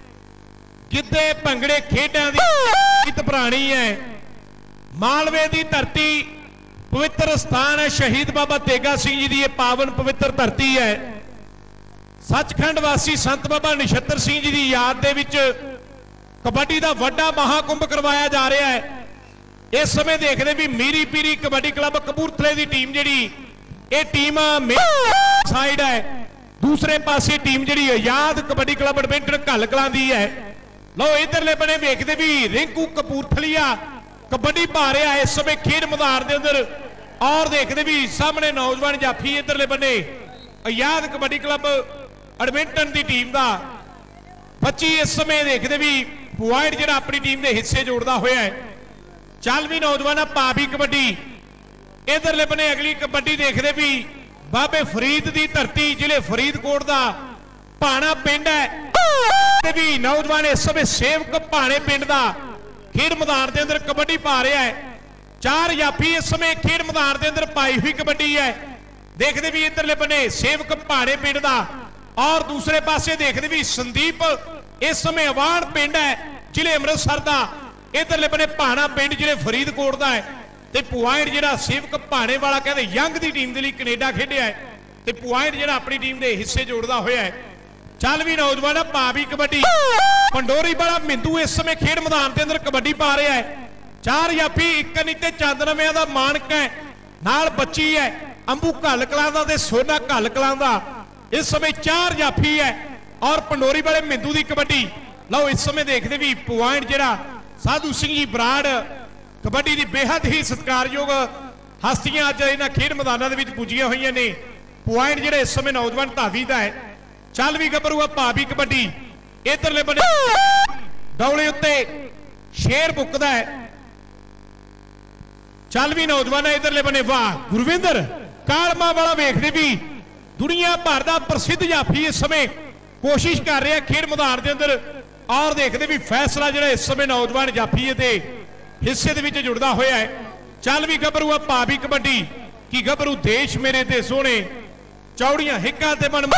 ਗਿੱਧੇ ਭੰਗੜੇ ਖੇਡਾਂ ਦੀ ਗੀਤ ਪ੍ਰਾਣੀ ਹੈ। ਮਾਲਵੇ ਦੀ ਧਰਤੀ ਪਵਿੱਤਰ ਸਥਾਨ ਹੈ, ਸ਼ਹੀਦ ਬਾਬਾ ਤੇਗਾ ਸਿੰਘ ਜੀ ਦੀ ਇਹ ਪਾਵਨ ਪਵਿੱਤਰ ਧਰਤੀ ਹੈ। ਸੱਚਖੰਡ ਵਾਸੀ ਸੰਤ ਬਾਬਾ ਨਛੱਤਰ ਸਿੰਘ ਜੀ ਦੀ ਯਾਦ ਦੇ ਵਿੱਚ ਕਬੱਡੀ ਦਾ ਵੱਡਾ ਮਹਾਕੁੰਭ ਕਰਵਾਇਆ ਜਾ ਰਿਹਾ ਹੈ। ਇਸ ਸਮੇਂ ਦੇਖਦੇ ਵੀ ਮੀਰੀ ਪੀਰੀ ਕਬੱਡੀ ਕਲੱਬ ਕਪੂਰਥਲੇ ਦੀ ਟੀਮ ਜਿਹੜੀ ਇਹ ਟੀਮ ਸਾਈਡ ਹੈ, ਦੂਸਰੇ ਪਾਸੇ ਟੀਮ ਜਿਹੜੀ ਆਜ਼ਾਦ ਕਬੱਡੀ ਕਲੱਬ ਐਡਮਿੰਟਨ ਘੱਲ ਕਲਾਂ ਦੀ ਹੈ। ਲਓ ਇਧਰਲੇ ਬਣੇ ਵੇਖਦੇ ਵੀ ਰਿੰਕੂ ਕਪੂਰਥਲੀਆ ਕਬੱਡੀ ਪਾ ਰਿਹਾ ਇਸ ਸਮੇਂ ਖੇਡ ਮੈਦਾਨ ਦੇ ਅੰਦਰ, ਔਰ ਦੇਖਦੇ ਵੀ ਸਾਹਮਣੇ ਨੌਜਵਾਨ ਜਾਫੀ ਇਧਰਲੇ ਬਣੇ ਆਜ਼ਾਦ ਕਬੱਡੀ ਕਲੱਬ ਐਡਮਿੰਟਨ ਦੀ ਟੀਮ ਦਾ ਬੱਚੀ ਇਸ ਸਮੇਂ ਦੇਖਦੇ ਵੀ ਪੁਆਇੰਟ ਜਿਹੜਾ ਆਪਣੀ ਟੀਮ ਦੇ ਹਿੱਸੇ ਜੋੜਦਾ ਹੋਇਆ ਹੈ। ਚੱਲ ਵੀ ਨੌਜਵਾਨਾਂ ਪਾ ਵੀ ਕਬੱਡੀ। ਇਧਰਲੇ ਬਣੇ ਅਗਲੀ ਕਬੱਡੀ ਦੇਖਦੇ ਵੀ ਬਾਬੇ ਫਰੀਦ ਦੀ ਧਰਤੀ ਜ਼ਿਲ੍ਹੇ ਫਰੀਦਕੋਟ ਦਾ ਭਾਣਾ ਪਿੰਡ ਹੈ ਤੇ ਵੀ ਨੌਜਵਾਨ ਇਸ ਸਮੇਂ ਸੇਵਕ ਭਾਣੇ ਪਿੰਡ ਦਾ ਖੇਡ ਮੈਦਾਨ ਦੇ ਅੰਦਰ ਕਬੱਡੀ ਪਾ ਰਿਹਾ ਹੈ। ਚਾਰ ਜਾਫੀ ਇਸ ਸਮੇਂ ਖੇਡ ਮੈਦਾਨ ਦੇ ਅੰਦਰ ਪਾਈ ਹੋਈ ਕਬੱਡੀ ਹੈ। ਦੇਖਦੇ ਵੀ ਇਧਰਲੇ ਬਣੇ ਸੇਵਕ ਭਾਣੇ ਪਿੰਡ ਦਾ, ਔਰ ਦੂਸਰੇ ਪਾਸੇ ਦੇਖਦੇ ਵੀ ਸੰਦੀਪ ਇਸ ਸਮੇਂ ਅਵਾਨ ਪਿੰਡ ਹੈ ਜ਼ਿਲ੍ਹੇ ਅੰਮ੍ਰਿਤਸਰ ਦਾ, ਇਧਰਲੇ ਬਣੇ ਭਾਣਾ ਪਿੰਡ ਜ਼ਿਲ੍ਹੇ ਫਰੀਦਕੋਟ ਦਾ ਹੈ। ਤੇ ਪੁਆਇੰਟ ਜਿਹੜਾ ਸੇਵਕ ਭਾਣੇ ਵਾਲਾ ਕਹਿੰਦੇ ਯੰਗ ਦੀ ਟੀਮ ਦੇ ਲਈ ਕੈਨੇਡਾ ਖੇਡਿਆ ਹੈ ਤੇ ਪੁਆਇੰਟ ਜਿਹੜਾ ਆਪਣੀ ਟੀਮ ਦੇ ਹਿੱਸੇ ਜੋੜਦਾ ਹੋਇਆ ਹੈ। ਚੱਲ ਵੀ ਨੌਜਵਾਨ ਪਾ ਵੀ ਕਬੱਡੀ। ਪੰਡੋਰੀ ਵਾਲਾ ਮਿੰਦੂ ਇਸ ਸਮੇਂ ਖੇਡ ਮੈਦਾਨ ਦੇ ਅੰਦਰ ਕਬੱਡੀ ਪਾ ਰਿਹਾ ਹੈ। ਚਾਰ ਜਾਫੀ ਇੱਕ ਨੀਤੇ ਚੰਦਨਵਿਆਂ ਦਾ ਮਾਨਕ ਹੈ, ਨਾਲ ਬੱਚੀ ਹੈ ਅੰਬੂ ਘੱਲ ਕਲਾਂ ਦਾ ਤੇ ਸੋਨਾ ਘੱਲ ਕਲਾਂ ਦਾ। ਇਸ ਸਮੇਂ ਚਾਰ ਜਾਫੀ ਹੈ ਔਰ ਪੰਡੋਰੀ ਵਾਲੇ ਮਿੰਦੂ ਦੀ ਕਬੱਡੀ। ਲਓ ਇਸ ਸਮੇਂ ਦੇਖਦੇ ਵੀ ਪੁਆਇੰਟ ਜਿਹੜਾ ਸਾਧੂ ਸਿੰਘ ਜੀ ਬਰਾੜ ਕਬੱਡੀ ਦੀ ਬੇਹੱਦ ਹੀ ਸਤਿਕਾਰਯੋਗ ਹਸਤੀਆਂ ਅੱਜ ਇਹਨਾਂ ਖੇਡ ਮੈਦਾਨਾਂ ਦੇ ਵਿੱਚ ਪੁੱਜੀਆਂ ਹੋਈਆਂ ਨੇ। ਪੁਆਇੰਟ ਜਿਹੜੇ ਇਸ ਸਮੇਂ ਨੌਜਵਾਨ ਧਾਵੀ ਦਾ ਹੈ। ਚੱਲ ਵੀ ਗੱਭਰੂ ਭਾਵੀ ਕਬੱਡੀ। ਇਧਰਲੇ ਬੰਨੇ ਡੌਲੇ ਉੱਤੇ ਸ਼ੇਰ ਬੁੱਕਦਾ ਹੈ। ਚੱਲ ਵੀ ਨੌਜਵਾਨ ਇਧਰਲੇ ਬੰਨੇ ਵਾਹ ਗੁਰਵਿੰਦਰ ਕਾਲਮਾ ਵਾਲਾ ਵੇਖਦੇ ਵੀ ਦੁਨੀਆ ਭਰ ਦਾ ਪ੍ਰਸਿੱਧ ਜਾਫੀ ਇਸ ਸਮੇਂ ਕੋਸ਼ਿਸ਼ ਕਰ ਰਿਹਾ ਖੇਡ ਮੈਦਾਨ ਦੇ ਅੰਦਰ, ਔਰ ਦੇਖਦੇ ਵੀ ਫੈਸਲਾ ਜਿਹੜਾ ਇਸ ਸਮੇਂ ਨੌਜਵਾਨ ਜਾਫੀ ਦੇ ਹਿੱਸੇ ਦੇ ਵਿੱਚ ਜੁੜਦਾ ਹੋਇਆ ਹੈ। ਚੱਲ ਵੀ ਗੱਭਰੂ ਭਾਵੀ ਕਬੱਡੀ। ਕੀ ਗੱਭਰੂ ਦੇਸ਼ ਮੇਰੇ ਤੇ ਸੋਹਣੇ ਚੌੜੀਆਂ ਹਿੱਕਾਂ ਤੇ ਬਣ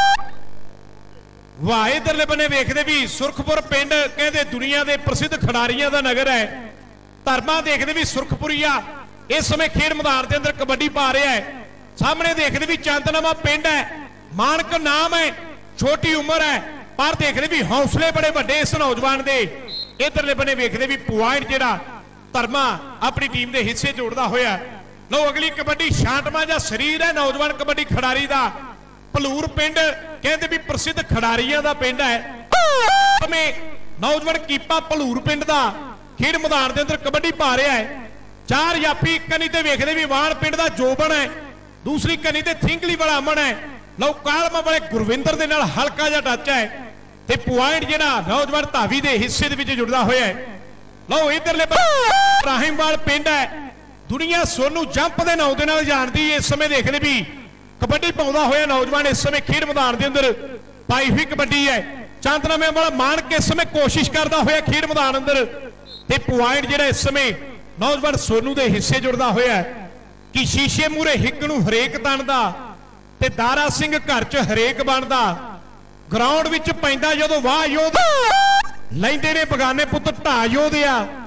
ਵਾਹ। ਇਧਰਲੇ ਬੰਨੇ ਵੇਖਦੇ ਵੀ ਸੁਰਖਪੁਰ ਪਿੰਡ ਕਹਿੰਦੇ ਦੁਨੀਆ ਦੇ ਪ੍ਰਸਿੱਧ ਖਿਡਾਰੀਆਂ ਦਾ ਨਗਰ ਹੈ। ਧਰਮਾ ਦੇਖਦੇ ਵੀ ਸੁਰਖਪੁਰੀਆ ਇਸ ਸਮੇਂ ਖੇਡ ਮੈਦਾਨ ਦੇ ਅੰਦਰ ਕਬੱਡੀ ਪਾ ਰਿਹਾ ਹੈ। ਸਾਹਮਣੇ ਦੇਖਦੇ ਵੀ ਚੰਦਨਵਾ ਪਿੰਡ ਹੈ, ਮਾਨਕ ਨਾਮ ਹੈ, ਛੋਟੀ ਉਮਰ ਹੈ ਪਰ ਦੇਖਦੇ ਵੀ ਹੌਸਲੇ ਬੜੇ ਵੱਡੇ ਇਸ ਨੌਜਵਾਨ ਦੇ। ਇਧਰਲੇ ਬੰਨੇ ਵੇਖਦੇ ਵੀ ਪੁਆਇੰਟ ਜਿਹੜਾ ਧਰਮਾ ਆਪਣੀ ਟੀਮ ਦੇ ਹਿੱਸੇ ਜੋੜਦਾ ਹੋਇਆ। ਲਓ ਅਗਲੀ ਕਬੱਡੀ ਸ਼ਾਂਟਮਾ ਜਾਂ ਸਰੀਰ ਹੈ ਨੌਜਵਾਨ ਕਬੱਡੀ ਖਿਡਾਰੀ ਦਾ। ਭਲੂਰ ਪਿੰਡ ਕਹਿੰਦੇ ਵੀ ਪ੍ਰਸਿੱਧ ਖਿਡਾਰੀਆਂ ਦਾ ਪਿੰਡ ਹੈ। ਸਮੇਂ ਨੌਜਵਾਨ ਕੀਪਾ ਭਲੂਰ ਪਿੰਡ ਦਾ ਖੇਡ ਮੈਦਾਨ ਦੇ ਅੰਦਰ ਕਬੱਡੀ ਪਾ ਰਿਹਾ ਹੈ। ਚਾਰ ਜਾਫੀ ਕਨੀ ਤੇ ਵੇਖਦੇ ਵੀ ਵਾਣ ਪਿੰਡ ਦਾ ਜੋਬਨ ਹੈ, ਦੂਸਰੀ ਕਨੀ ਤੇ ਥਿੰਕਲੀ ਵਾਲਾ ਅਮਨ ਹੈ। ਲਓ ਕਾਲਮਾ ਵਾਲੇ ਗੁਰਵਿੰਦਰ ਦੇ ਨਾਲ ਹਲਕਾ ਜਿਹਾ ਟੱਚ ਹੈ ਤੇ ਪੁਆਇੰਟ ਜਿਹੜਾ ਨੌਜਵਾਨ ਧਾਵੀ ਦੇ ਹਿੱਸੇ ਦੇ ਵਿੱਚ ਜੁੜਦਾ ਹੋਇਆ ਹੈ। ਲਓ ਇਧਰਲੇ ਇਬਰਾਹਿਮਵਾਲ ਪਿੰਡ ਹੈ, ਦੁਨੀਆ ਸੋਨੂ ਜੰਪ ਦੇ ਨਾਂ ਦੇ ਨਾਲ ਜਾਣਦੀ। ਇਸ ਸਮੇਂ ਦੇਖਦੇ ਵੀ ਕਬੱਡੀ ਪਾਉਂਦਾ ਹੋਇਆ ਨੌਜਵਾਨ ਇਸ ਸਮੇਂ ਖੇਡ ਮੈਦਾਨ ਦੇ ਅੰਦਰ ਪਾਈ ਹੋਈ ਕਬੱਡੀ ਹੈ। ਚਾਂਦਨਾਮੇ ਵਾਲਾ ਮਾਨਕ ਇਸ ਸਮੇਂ ਕੋਸ਼ਿਸ਼ ਕਰਦਾ ਹੋਇਆ ਖੇਡ ਮੈਦਾਨ ਅੰਦਰ ਤੇ ਪੁਆਇੰਟ ਜਿਹੜਾ ਇਸ ਸਮੇਂ ਨੌਜਵਾਨ ਸੋਨੂ ਦੇ ਹਿੱਸੇ ਜੁੜਦਾ ਹੋਇਆ ਹੈ। ਕਿ ਸ਼ੀਸ਼ੇ ਮੂਰੇ ਹਿੱਕ ਨੂੰ ਹਰੇਕ ਤਣਦਾ ਤੇ ਦਾਰਾ ਸਿੰਘ ਘਰ 'ਚ ਹਰੇਕ ਬਣਦਾ। ਗਰਾਊਂਡ ਵਿੱਚ ਪੈਂਦਾ ਜਦੋਂ ਵਾਹ ਯੋਧਾ ਲੈਂਦੇ ਨੇ ਬਗਾਨੇ ਪੁੱਤ ਢਾ ਯੋਧਿਆ।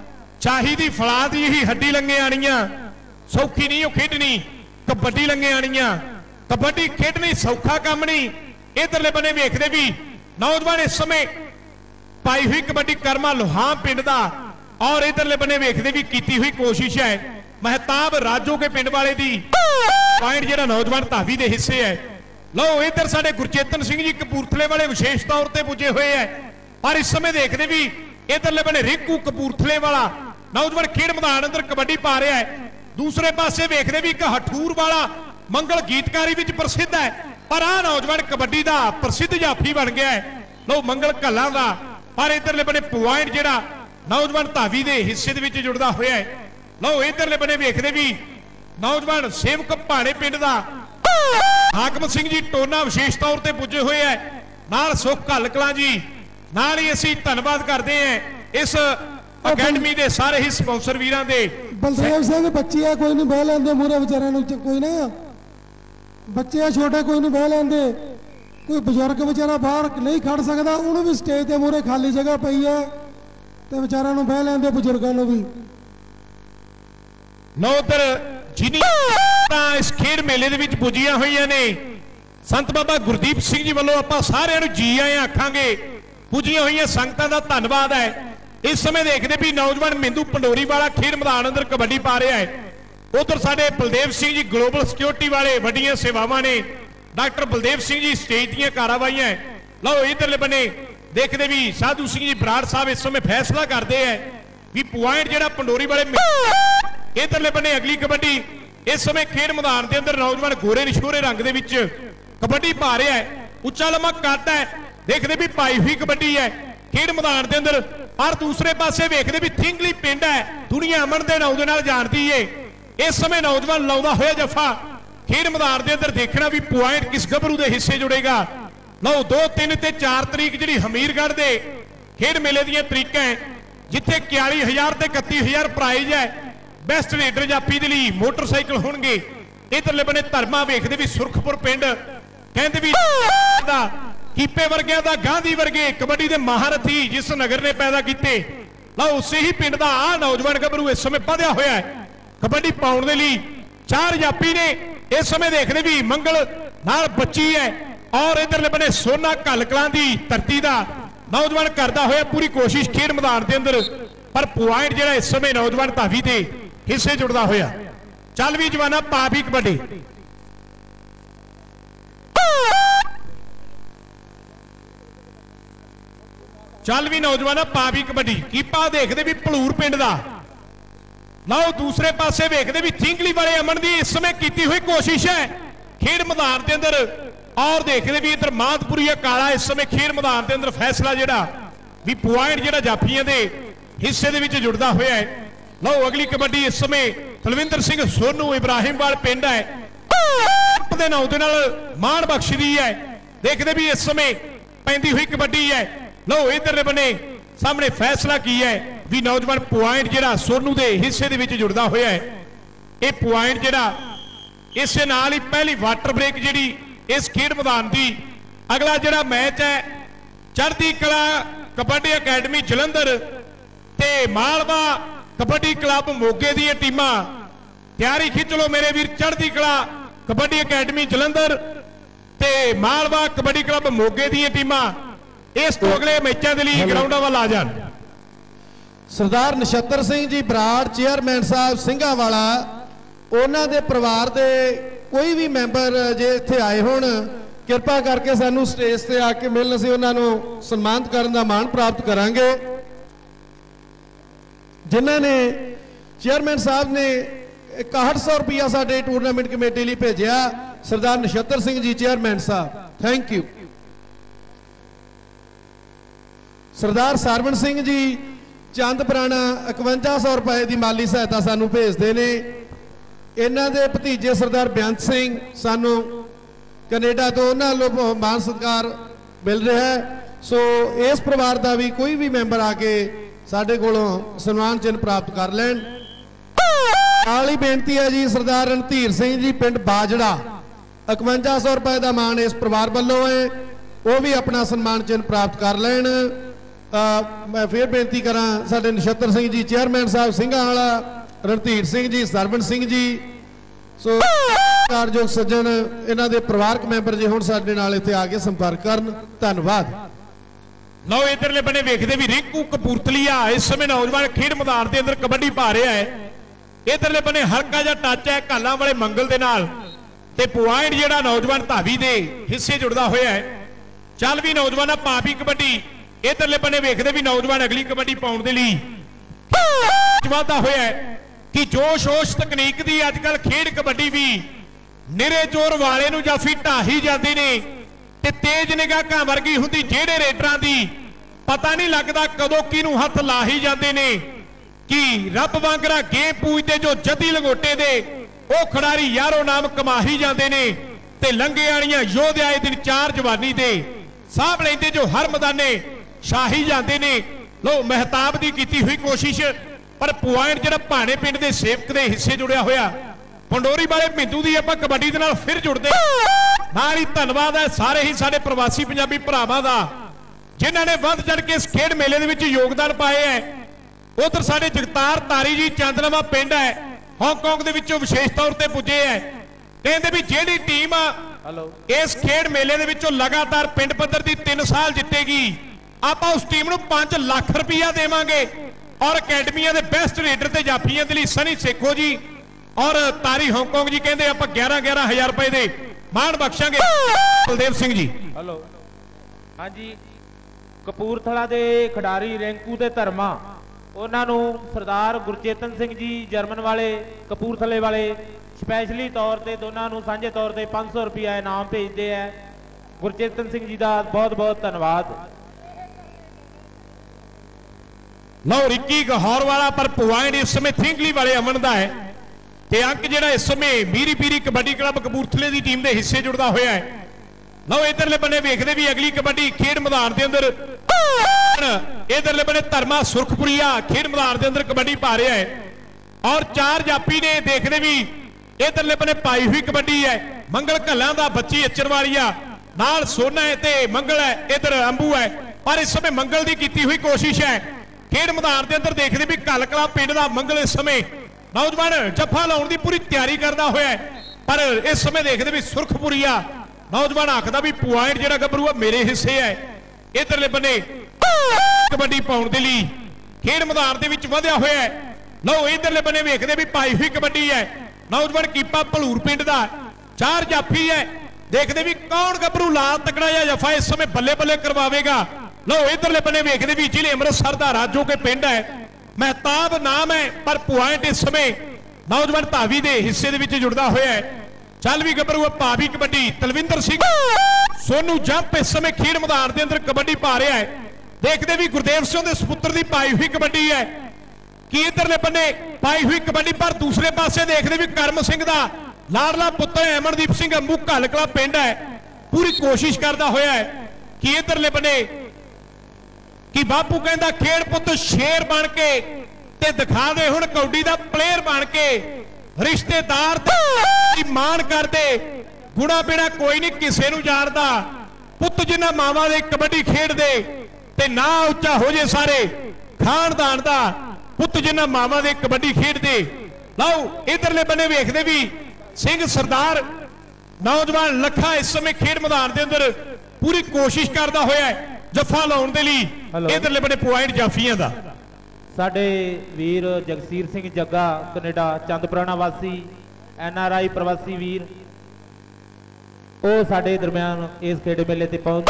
शाही दी फला दी ही हड्डी लंघे आनियां सौखी नहीं खेडनी, कबड्डी लंघे आनियां कबड्डी खेडनी सौखा काम नहीं। इधरले बने वेखदे भी नौजवान इस समय पाई हुई कबड्डी करमा लोहां पिंड दा, और इधरले बने वेखदे भी कीती हुई कोशिश है महताब राजो के पिंड वाले दी पॉइंट जिहड़ा नौजवान धावी दे हिस्से है। लो इधर साडे गुरचेतन सिंह जी कपूरथले वाले विशेष तौर पर पुजे हुए है, पर इस समय देखते भी इधरले बने रिंकू कपूरथले वाला नौजवान खेड मैदान अंदर कबड्डी पा रहा है। दूसरे पासे वेखते भी एक हठूर वाला मंगल गीतकारी विच प्रसिद्ध है, पर आ नौजवान कबड्डी का प्रसिद्ध जाफी बन गया है। लो मंगल कल्ला का, पर इधरले बने पॉइंट जिहड़ा नौजवान धावी के हिस्से दे विच जुड़दा होया है। लो इधरले बने वेखते भी नौजवान सेवक भाणे पिंड का हाकम सिंह जी टोना विशेष तौर पर पुजे हुए है, नाल सुख घल कलां जी, नाल ही असीं धन्नवाद करते हैं इस अकैडमी के सारे ही स्पॉन्सर वीरां दे। बलदेव सिंह बच्चे है कोई नहीं बह लेंदे मूहरे विचारां नूं, कोई ना बच्चे है छोटे कोई नहीं बह लेंदे, कोई बजुर्ग बेचारा बाहर नहीं खड़ सकता उन्होंने भी स्टेज के मूहरे खाली जगह पई है तो बेचारा नूं बह लेंदे बजुर्गों नूं भी। नौतर जिनी इस खेड मेले दे विच पुजियां होईयां ने संत बाबा गुरदीप सिंह जी वालों आपां सारिआं नूं जी आए आखांगे। पुजियां होईयां संगतां दा धन्नवाद है। इस समय देखते भी नौजवान मिंदू पंडोरी वाला खेड मैदान अंदर कबड्डी पा रहा है। उधर साडे बलदेव सिंह जी ग्लोबल सिक्योरिटी वाले वड्डियां सेवावां ने, डॉक्टर बलदेव सिंह जी स्टेज दीयां कार्रवाइयां। लो इधरले बने देखते भी साधु सिंह जी बराड़ साहब इस समय फैसला करते हैं भी पॉइंट जिहड़ा पंडोरी वाले। इधरले बने अगली कबड्डी इस समय खेड मैदान के अंदर नौजवान गोरे निशोरे रंग दे विच कबड्डी पा रहा है, उच्चा लम्मा कद है, देखते भी पाई हुई कबड्डी है खेड मैदान के अंदर। पर दूसरे पासे वेखते भी थिंगली पिंड है, दुनिया अमन के नाम के नाल जानती है। इस समय नौजवान लाउंदा होया जफा खेड मैदान के अंदर देखना भी पॉइंट किस गभरू के हिस्से जुड़ेगा। लो दो तीन ते चार तरीक जी हमीरगढ़ के खेड मेले दी तरीक है जिथे इक्याली हजार ते इकती हजार प्राइज है। बेस्ट रेडर जाफी के लिए मोटरसाइकिल होंगे। इधरले बने धर्मा वेखते भी सुरखपुर पिंड कहते भी कीपे वर्गिया दा गांधी वर्गे कबड्डी के महारथी जिस नगर ने पैदा किए। लो उसे ही पिंड का आ नौजवान गभरू इस समय बढ़िया होया है कबड्डी पाउण दे लई। चार जाफी ने इस समय देखते भी मंगल नाल बच्ची है, और इधरले बने सोना घल कलां दी धरती का नौजवान करता होया पूरी कोशिश खेड मैदान के अंदर, पर पॉइंट जिहड़ा इस समय नौजवान धावी के हिस्से जुड़ता होया। चल भी जवाना पा भी कबड्डी। चल भी नौजवान पा भी कबड्डी। कीपा देखते भी भलूर पिंड का। लो दूसरे पासे वेखते भी थिंगली वाले अमन की इस समय की हुई कोशिश है खेड मैदान के अंदर, और देखते भी इधर माधपुरी काला इस समय खेड मैदान के अंदर फैसला जिहड़ा भी पॉइंट जिहड़ा जाफियां दे हिस्से दे विच जुड़दा होया है। लो अगली कबड्डी इस समय तलविंदर सिंह सोनू इब्राहिमवाल पिंड है दे नाम दे नाल मान बख्शदी है। देखते भी इस समय पैंदी हुई कबड्डी है। लो इधर बने सामने फैसला की है भी नौजवान पॉइंट जिहड़ा सोनू दे हिस्से दे विच जुड़दा होया है। ये पॉइंट जिहड़ा इस नाल ही पहली वाटर ब्रेक जिहड़ी इस खेड मैदान की। अगला जिहड़ा मैच है चढ़दी कला कबड्डी अकैडमी जलंधर ते मालवा कबड्डी क्लब मोगे दी टीमां तैयारी खिंच लो मेरे वीर। चढ़दी कला कबड्डी अकैडमी जलंधर ते मालवा कबड्डी क्लब मोगे दी टीमां इस तो अगले मैचों के लिए ग्राउंडों वाल आ जान। सरदार नछत्तर सिंह जी बराड़ चेयरमैन साहब सिंघावाला उन्हां दे परिवार दे कोई भी मैंबर जे इत्थे आए होण किरपा करके सानू स्टेज से आके मिलन, असीं उन्हां नूं सन्मानित करन दा मान प्राप्त करांगे। जिन्हां ने चेयरमैन साहब ने इकहठ सौ रुपया साडे टूरनामेंट कमेटी लिए भेजिया, सरदार नछत्तर सिंह जी चेयरमैन साहब थैंक यू। सरदार सरवण सिंह जी चंद पुराना इकवंजा सौ रुपए की माली सहायता सानू भेजते ने। इन्हां दे भतीजे सरदार बेअंत सिंह सानू कनेडा तो उन्हां लोगों मान सत्कार मिल रहा है। सो इस परिवार का भी कोई भी मैंबर आके साडे कोलों सन्मान चिन्ह प्राप्त कर लैन। नाल ही बेनती है जी सरदार रणधीर सिंह जी पिंड बाजड़ा इकवंजा सौ रुपए का मान इस परिवार वालों है, वो भी अपना सन्मान चिन्ह प्राप्त कर लैन। मैं फिर बेनती करा साडे नछत्तर सिंह जी चेयरमैन साहब सिंघां वाला, रणधीर सिंह जी, सरवण सिंह जी, सो कारजोग सज्जन इन्हां दे परिवारक मैंबर जी हुण साडे नाल इत्थे आ के संपर्क करन। धन्नवाद। लो इधरले बने वेखदे भी रिंकू कपूरथलीआ इस समय नौजवान खेड मैदान के अंदर कबड्डी पा रहा है। इधरले बने हल्का जिहा टच है कालां वाले मंगल दे नाल ते पुआइंट जिहड़ा नौजवान धावी दे हिस्से जुड़दा होया है। चल भी नौजवान पा भी कबड्डी। इधरले बने वेखदे भी नौजवान अगली कबड्डी पाउण दे लई वाधा होया है कि जोश होश तकनीक दी अजकल खेड कबड्डी भी निरे जोर वाले नूं जाफी ढाही जांदे ने ते तेज निगाह घां वर्गी हुंदी जेहड़े रेडरां दी पता नहीं लगदा कदों किनूं हथ ला ही जांदे ने कि रब वांगरा गेम पूजदे जो जदी लंगोटे दे ਉਹ खिडारी यारो नाम कमा ही जाते ने ते लंघे वालियां योधे आए दिन चार जवानी दे साहब लेंदे जो हर मैदाने शाही जाते ने। लो महताब की कीती हुई कोशिश पर पुआइंट जिहड़ा भाणे पिंड के सेवक के हिस्से जुड़िया होया पंडोरी वाले मिंदू की आपां कबड्डी दे नाल फिर जुड़दे नाल ही धन्नवाद है सारे ही साडे प्रवासी पंजाबी भरावां दा जिन्हां ने वध चढ़ के इस खेड मेले दे विच योगदान पाए है। उधर साडे जगतार तारी जी चांदनावा पिंड है हांगकांग दे विचों विशेष तौर ते पुजे है। कहंदे भी जिहड़ी टीम इस खेड मेले दे विचों लगातार पिंड पੱਧਰ दी तीन साल जितेगी आपां उस टीम नूं पांच लाख रुपया देवांगे और अकैडमियां दे बेस्ट रेडर ते जाफियां दे लई सनी सेखो जी और तारी हांगकांग जी कहंदे आपां ग्यारह ग्यारह हजार रुपए दे मान बख्शांगे। बलदेव सिंह जी हेलो हाँ जी कपूरथला दे खिडारी रिंकू ते धर्मा उन्होंने सरदार गुरचेतन सिंह जी जर्मन वाले कपूरथले वाले स्पैशली तौर पर दोनों साझे तौर पर पाँच सौ रुपया इनाम भेजते हैं। गुरचेतन सिंह जी का बहुत बहुत धन्यवाद। लो रिक्की गहौर वाला पर पुआइंट इस समय थिंगली वाले अमन का है ते अंक जिहड़ा इस समय मीरी पीरी कबड्डी क्लब कपूरथले की टीम के हिस्से जुड़ता होया है। लो इधरले बने वेखदे भी अगली कबड्डी खेड मैदान के अंदर इधरले बने धर्मा सुरखपुरिया खेड मैदान के अंदर कबड्डी पा रहा है और चार जापी ने देखने भी इधरले बने पाई हुई कबड्डी है। मंगल घल्लां दा बच्ची अचर वालिया नाल सोना है ते मंगल है इधर अंबू है पर इस समय मंगल की कीती हुई कोशिश है। खेड मैदान के अंदर देखते भी घल कला पिंड का मंगल इस समय नौजवान जफा लाउण की पूरी तैयारी करता होया है पर इस समय देखते भी सुरखपुरिया नौजवान आखदा भी पुआइंट जिहड़ा गभरू मेरे हिस्से है। इधरले बने कबड्डी पाउण दे लई खेड मैदान दे विच वधिया होया है। लो इधरले बने वेखदे भी पाई हुई कबड्डी है नौजवान कीपा भलूर पिंड दा चार जाफी है देखते भी कौन गभरू लाल तकड़ा या जफा इस समय बल्ले बल्ले करवावेगा। लो इधरले बने वेखदे भी जिले अमृतसर दा राजो के पिंड है महताब नाम है पर पुआइंट इस समय नौजवान धावी दे हिस्से दे विच जुड़दा होया है। चल भी गभरू भावी कबड्डी तलविंदर सिंह सोनू जंप इस समय खेड मैदान के अंदर कबड्डी पा रहा है। देखते भी गुरदेव सिंह के सपुत्र की पाई हुई कबड्डी है कि इधरले बने पाई हुई कबड्डी पर दूसरे पासे देखते भी करम सिंह का लाडला पुत्र अमनदीप सिंह अंबू घलकला पिंड है पूरी कोशिश करता होया है कि इधरले बने कि बापू कहता खेड पुत शेर बन के ते दिखा दे हुण कौडी दा प्लेयर बन के रिश्तेदार मान करते गुणा बिना कोई नहीं किसे नूं जानदा पुत जिन्हां मावां दे कबड्डी खेडदे ते ना उच्चा हो जे सारे खानदान दा पुत जिन्हां मावां दे कबड्डी खेडदे। लाओ इधरले बने वेखदे भी सिंह सरदार नौजवान लखा इस समय खेड मैदान के अंदर पूरी कोशिश करता होया है जफा लाउण दे लई। इधरले बने पुआइंट जाफियां दा साडे वीर जगसीर सिंह जग्गा कनेडा चंदपुराना वासी एन आर आई प्रवासी वीर ਉਹ ਸਾਡੇ ਦਰਮਿਆਨ ਇਸ ਖੇਡ ਮੇਲੇ ਤੇ ਪਹੁੰਚ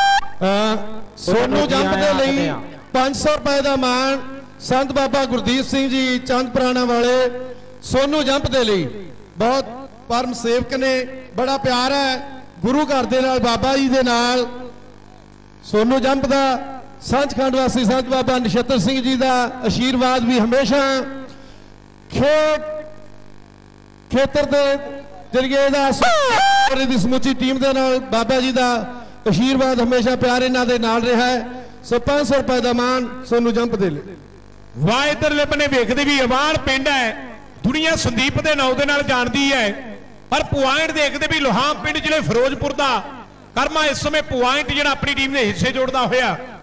ਸੋਨੂ ਜੰਪ ਦੇ ਲਈ पाँच सौ रुपए का मान संत बाबा गुरदीप सिंह जी चंदपुराना वाले सोनू जंप के लिए बहुत परम सेवक ने बड़ा प्यार है गुरु घर दे नाल बाबा जी दे नाल सोनू जंप का सचखंड वासी संत बाबा नछत्तर सिंह जी का आशीर्वाद भी हमेशा खेत खेतर के जरिए समुची टीम के नाल बाबा जी का आशीर्वाद हमेशा प्यार इन्हां दे नाल रहा है। सो पांच सौ रुपए का मान सोनू जंप दे ले वाह इधरले बने वेखदे भी अवान पिंड है दुनिया संदीप के नाम के नाल जानती है पर पुआइंट देखते भी लोहाम पिंड जिले फिरोजपुर का कर्मा इस समय पुआइंट जिहड़ा अपनी टीम के हिस्से जोड़ता होया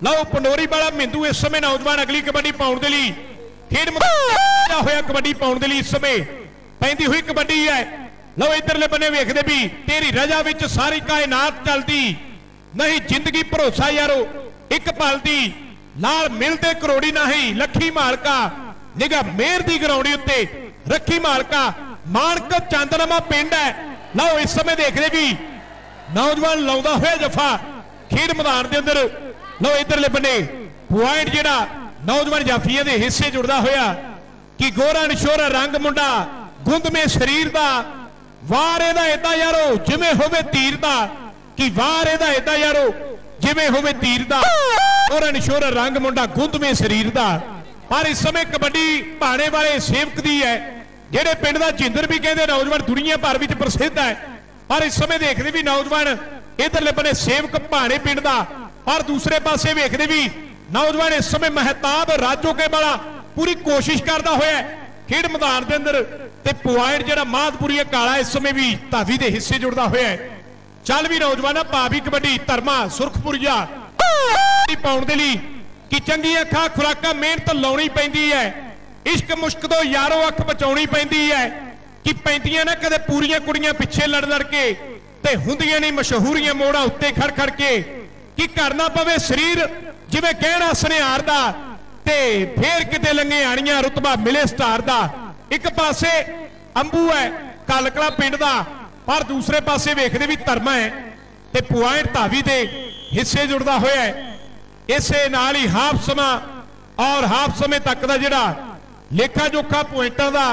ਲਓ ਪੰਡੋਰੀ ਵਾਲਾ ਮਿੰਦੂ ਇਸ ਸਮੇਂ ਨੌਜਵਾਨ ਅਗਲੀ ਕਬੱਡੀ ਪਾਉਣ ਦੇ ਲਈ ਖੇਡ ਮੈਦਾਨ ਹੋਇਆ ਕਬੱਡੀ ਪਾਉਣ ਦੇ ਲਈ ਇਸ ਸਮੇਂ ਪੈਂਦੀ ਹੋਈ ਕਬੱਡੀ ਹੈ। ਲਓ ਇਧਰਲੇ ਬੰਨੇ ਵੇਖਦੇ ਵੀ ਤੇਰੀ ਰਜਾ ਵਿੱਚ ਸਾਰੀ ਕਾਇਨਾਤ ਚੱਲਦੀ ਨਹੀਂ ਜ਼ਿੰਦਗੀ ਭਰੋਸਾ ਯਾਰੋ ਇੱਕ ਪਲ ਦੀ ਨਾਲ ਮਿਲਦੇ ਕਰੋੜੀ ਨਹੀਂ ਲੱਖੀ ਮਾਲਕਾ ਨਿਗਾ ਮੇਰ ਦੀ ਗਰਾਉਂਡੀ ਉੱਤੇ ਰੱਖੀ ਮਾਲਕਾ ਮਾਨਕ ਚੰਦਨਮਾ ਪਿੰਡ ਹੈ। ਲਓ ਇਸ ਸਮੇਂ ਦੇਖਦੇ ਵੀ ਨੌਜਵਾਨ ਲਾਉਂਦਾ ਹੋਇਆ ਜਫਾ ਖੇਡ ਮੈਦਾਨ ਦੇ ਅੰਦਰ। ਲਓ ਇਧਰਲੇ ਬੰਨੇ ਪੁਆਇੰਟ ਜਿਹੜਾ ਨੌਜਵਾਨ ਜਾਫੀਆਂ ਦੇ ਹਿੱਸੇ ਜੁੜਦਾ ਹੋਇਆ ਕਿ ਗੋਰਾ ਨਿਸ਼ੋਰਾ ਰੰਗ ਮੁੰਡਾ ਗੁੰਦਮੇ ਸਰੀਰ ਦਾ ਵਾਰ ਇਹਦਾ ਏਦਾਂ ਯਾਰੋ ਜਿਵੇਂ ਹੋਵੇ ਤੀਰ ਦਾ ਕਿ ਵਾਰ ਇਹਦਾ ਏਦਾਂ ਯਾਰੋ ਜਿਵੇਂ ਹੋਵੇ ਤੀਰ ਦਾ ਗੋਰਾ ਨਿਸ਼ੋਰਾ ਰੰਗ ਮੁੰਡਾ ਗੁੰਦਮੇ ਸਰੀਰ ਦਾ। ਪਰ ਇਸ ਸਮੇਂ ਕਬੱਡੀ ਭਾਣੇ ਵਾਲੇ ਸੇਵਕ ਦੀ ਹੈ ਜਿਹੜੇ ਪਿੰਡ ਦਾ ਜਿੰਦਰ ਵੀ ਕਹਿੰਦੇ ਨੌਜਵਾਨ ਦੁਨੀਆ ਭਰ ਵਿੱਚ ਪ੍ਰਸਿੱਧ ਹੈ। ਪਰ ਇਸ ਸਮੇਂ ਦੇਖਦੇ ਵੀ ਨੌਜਵਾਨ ਇਧਰਲੇ ਬੰਨੇ ਸੇਵਕ ਭਾਣੇ ਪਿੰਡ ਦਾ ਪਰ ਦੂਸਰੇ ਪਾਸੇ ਵੇਖਦੇ ਵੀ ਨੌਜਵਾਨ ਇਸ ਸਮੇਂ ਮਹਿਤਾਬ ਰਾਜੋਕੇ ਵਾਲਾ ਪੂਰੀ ਕੋਸ਼ਿਸ਼ ਕਰਦਾ ਹੋਇਆ ਖੇਡ ਮੈਦਾਨ ਦੇ ਅੰਦਰ ਤੇ ਪੁਆਇੰਟ ਜਿਹੜਾ ਮਾਦਪੁਰੀਆ ਕਾਲਾ ਇਸ ਸਮੇਂ ਵੀ ਧਾਵੀ ਦੇ ਹਿੱਸੇ ਜੁੜਦਾ ਹੋਇਆ। ਚੱਲ ਵੀ ਨੌਜਵਾਨਾਂ ਭਾਵੀ ਕਬੱਡੀ ਧਰਮਾ ਸੁਰਖਪੁਰੀਆ ਪਾਉਣ ਦੇ ਲਈ ਕਿ ਚੰਗੀ ਅੱਖਾਂ ਖੁਰਾਕਾਂ ਮਿਹਨਤ ਲਾਉਣੀ ਪੈਂਦੀ ਹੈ ਇਸ਼ਕ ਮੁਸ਼ਕ ਤੋਂ ਯਾਰੋ ਅੱਖ ਬਚਾਉਣੀ ਪੈਂਦੀ ਹੈ ਕਿ ਪੈਂਦੀਆਂ ਨਾ ਕਦੇ ਪੂਰੀਆਂ ਕੁੜੀਆਂ ਪਿੱਛੇ ਲੜ ਲੜ ਕੇ ਤੇ ਹੁੰਦੀਆਂ ਨਹੀਂ ਮਸ਼ਹੂਰੀਆਂ ਮੋੜਾਂ ਉੱਤੇ ਖੜ ਖੜ ਕੇ ਕਿ ਕਰਨਾ ਪਵੇ ਸਰੀਰ ਜਿਵੇਂ ਕਹਿਣਾ ਸੁਨਿਆਰ ਦਾ ਤੇ ਫੇਰ ਕਿਤੇ ਲੰਗੇ ਆਣੀਆਂ ਰੁਤਬਾ ਮਿਲੇ ਸਟਾਰ ਦਾ। ਇੱਕ ਪਾਸੇ ਅੰਬੂ ਹੈ ਕਲਕਲਾ ਪਿੰਡ ਦਾ ਪਰ ਦੂਸਰੇ ਪਾਸੇ ਵੇਖਦੇ ਵੀ ਧਰਮਾ ਹੈ ਤੇ ਪੁਆਇੰਟ ਧਾਵੀ ਦੇ ਹਿੱਸੇ ਜੁੜਦਾ ਹੋਇਆ ਹੈ। ਇਸੇ ਨਾਲ ਹੀ ਹਾਫ ਸਮਾਂ ਔਰ ਹਾਫ ਸਮੇਂ ਤੱਕ ਦਾ ਜਿਹੜਾ ਲੇਖਾ ਜੋਖਾ ਪੁਆਇੰਟਾਂ ਦਾ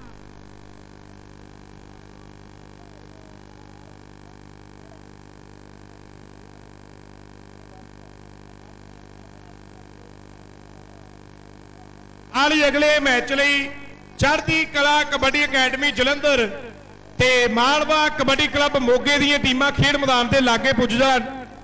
ਆਲੀ ਅਗਲੇ ਮੈਚ ਲਈ ਚੜ੍ਹਦੀ ਕਲਾ ਕਬੱਡੀ ਅਕੈਡਮੀ ਜਲੰਧਰ ਤੇ ਮਾਲਵਾ ਕਬੱਡੀ ਕਲੱਬ ਮੋਗੇ ਦੀਆਂ ਟੀਮਾਂ ਖੇਡ ਮੈਦਾਨ ਦੇ ਲਾਗੇ ਪੁੱਜ ਜਾਣ।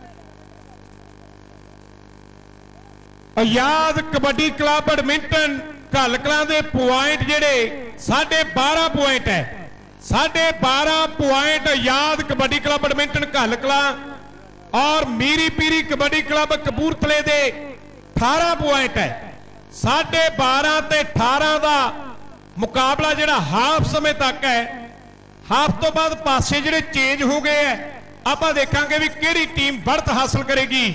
ਆਜ਼ਾਦ ਕਬੱਡੀ ਕਲੱਬ ਬੈਡਮਿੰਟਨ ਘੱਲਕਲਾਂ ਦੇ ਪੁਆਇੰਟ ਜਿਹੜੇ ਸਾਢੇ ਬਾਰਾਂ ਪੁਆਇੰਟ ਹੈ ਸਾਢੇ ਬਾਰਾਂ point Azad kabaddi club Edmonton Ghalkalan ਔਰ ਮੀਰੀ ਪੀਰੀ ਕਬੱਡੀ ਕਲੱਬ ਕਪੂਰਥਲੇ ਦੇ ਅਠਾਰਾਂ ਪੁਆਇੰਟ ਹੈ। ਸਾਢੇ ਬਾਰਾਂ ਤੇ ਅਠਾਰਾਂ ਦਾ ਮੁਕਾਬਲਾ ਜਿਹੜਾ ਹਾਫ ਸਮੇਂ ਤੱਕ ਹੈ। ਹਾਫ ਤੋਂ ਬਾਅਦ ਪਾਸੇ ਜਿਹੜੇ ਚੇਂਜ ਹੋ ਗਏ ਹੈ ਆਪਾਂ ਦੇਖਾਂਗੇ ਵੀ ਕਿਹੜੀ ਟੀਮ बढ़त ਹਾਸਲ ਕਰੇਗੀ।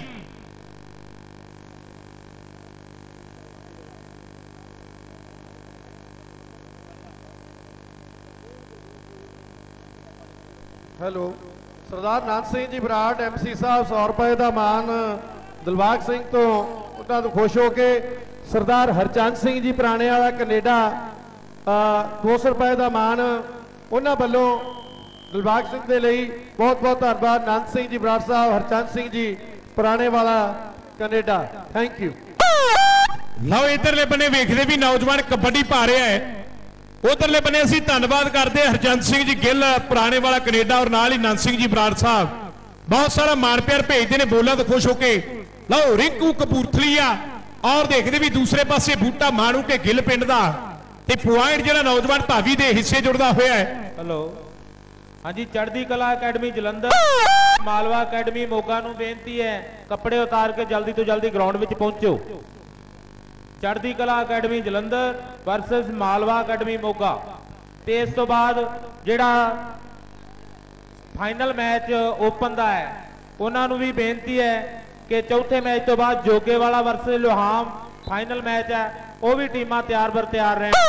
ਹੈਲੋ ਸਰਦਾਰ ਨਾਨਕ ਸਿੰਘ ਜੀ ਬਰਾੜ ਐਮਸੀ ਸਾਹਿਬ ਸੌ ਰੁਪਏ ਦਾ ਮਾਨ ਦਿਲਬਾਗ ਸਿੰਘ ਤੋਂ ਉਹਨਾਂ ਤੋਂ ਖੁਸ਼ ਹੋ ਕੇ ਸਰਦਾਰ ਹਰਚੰਦ ਸਿੰਘ ਜੀ ਪੁਰਾਣੇ ਵਾਲਾ ਕੈਨੇਡਾ ਦੋ ਸੌ ਰੁਪਏ ਦਾ ਮਾਨ ਉਹਨਾਂ ਵੱਲੋਂ ਦਿਲਬਾਗ ਸਿੰਘ ਦੇ ਲਈ ਬਹੁਤ ਬਹੁਤ ਧੰਨਵਾਦ। ਨਾਨਕ ਸਿੰਘ ਜੀ ਬਰਾੜ ਸਾਹਿਬ ਹਰਚੰਦ ਸਿੰਘ ਜੀ ਪੁਰਾਣੇ ਵਾਲਾ ਕੈਨੇਡਾ ਥੈਂਕ ਯੂ। ਲਓ ਇਧਰਲੇ ਬੰਨੇ ਵੇਖਦੇ ਵੀ ਨੌਜਵਾਨ ਕਬੱਡੀ ਪਾ ਰਿਹਾ ਹੈ ਉਧਰਲੇ ਬੰਨੇ ਅਸੀਂ ਧੰਨਵਾਦ ਕਰਦੇ ਹਰਚੰਦ ਸਿੰਘ ਜੀ ਗਿੱਲ ਪੁਰਾਣੇ ਵਾਲਾ ਕੈਨੇਡਾ ਔਰ ਨਾਲ ਹੀ ਨਾਨਕ ਸਿੰਘ ਜੀ ਬਰਾੜ ਸਾਹਿਬ ਬਹੁਤ ਸਾਰਾ ਮਾਣ ਪਿਆਰ ਭੇਜਦੇ ਨੇ ਬੋਲਾਂ ਤੋਂ ਖੁਸ਼ ਹੋ ਕੇ। ਲਓ ਰਿੰਕੂ ਕਪੂਰਥਲੀਆ ਔਰ ਦੇਖਦੇ ਵੀ ਦੂਸਰੇ ਪਾਸੇ ਬੂਟਾ ਮਾਣੂ ਕੇ ਗਿੱਲ ਪਿੰਡ ਦਾ ਤੇ ਪੁਆਇੰਟ ਜਿਹੜਾ ਨੌਜਵਾਨ ਭਾਵੀ ਦੇ ਹਿੱਸੇ ਜੁੜਦਾ ਹੋਇਆ ਹੈ। ਹੈਲੋ ਹਾਂਜੀ ਚੜ੍ਹਦੀ ਕਲਾ ਅਕੈਡਮੀ ਜਲੰਧਰ ਮਾਲਵਾ ਅਕੈਡਮੀ ਮੋਗਾ ਨੂੰ ਬੇਨਤੀ ਹੈ ਕੱਪੜੇ ਉਤਾਰ ਕੇ ਜਲਦੀ ਤੋਂ ਜਲਦੀ ਗਰਾਊਂਡ ਵਿੱਚ ਪਹੁੰਚੋ। Chardi Kala academy Jalandhar versus Malwa academy Moga ਤੇ ਇਸ ਤੋਂ ਬਾਅਦ ਜਿਹੜਾ ਫਾਈਨਲ ਮੈਚ ਓਪਨ ਦਾ ਹੈ ਉਹਨਾਂ ਨੂੰ ਵੀ ਬੇਨਤੀ ਹੈ ਕਿ ਚੌਥੇ ਮੈਚ ਤੋਂ ਬਾਅਦ ਜੋਗੇ ਵਾਲਾ ਵਰਸਸ ਲੋਹਾਮ ਫਾਈਨਲ ਮੈਚ ਹੈ ਉਹ ਵੀ ਟੀਮਾਂ ਤਿਆਰ ਬਰ ਤਿਆਰ ਰਹਿਣ।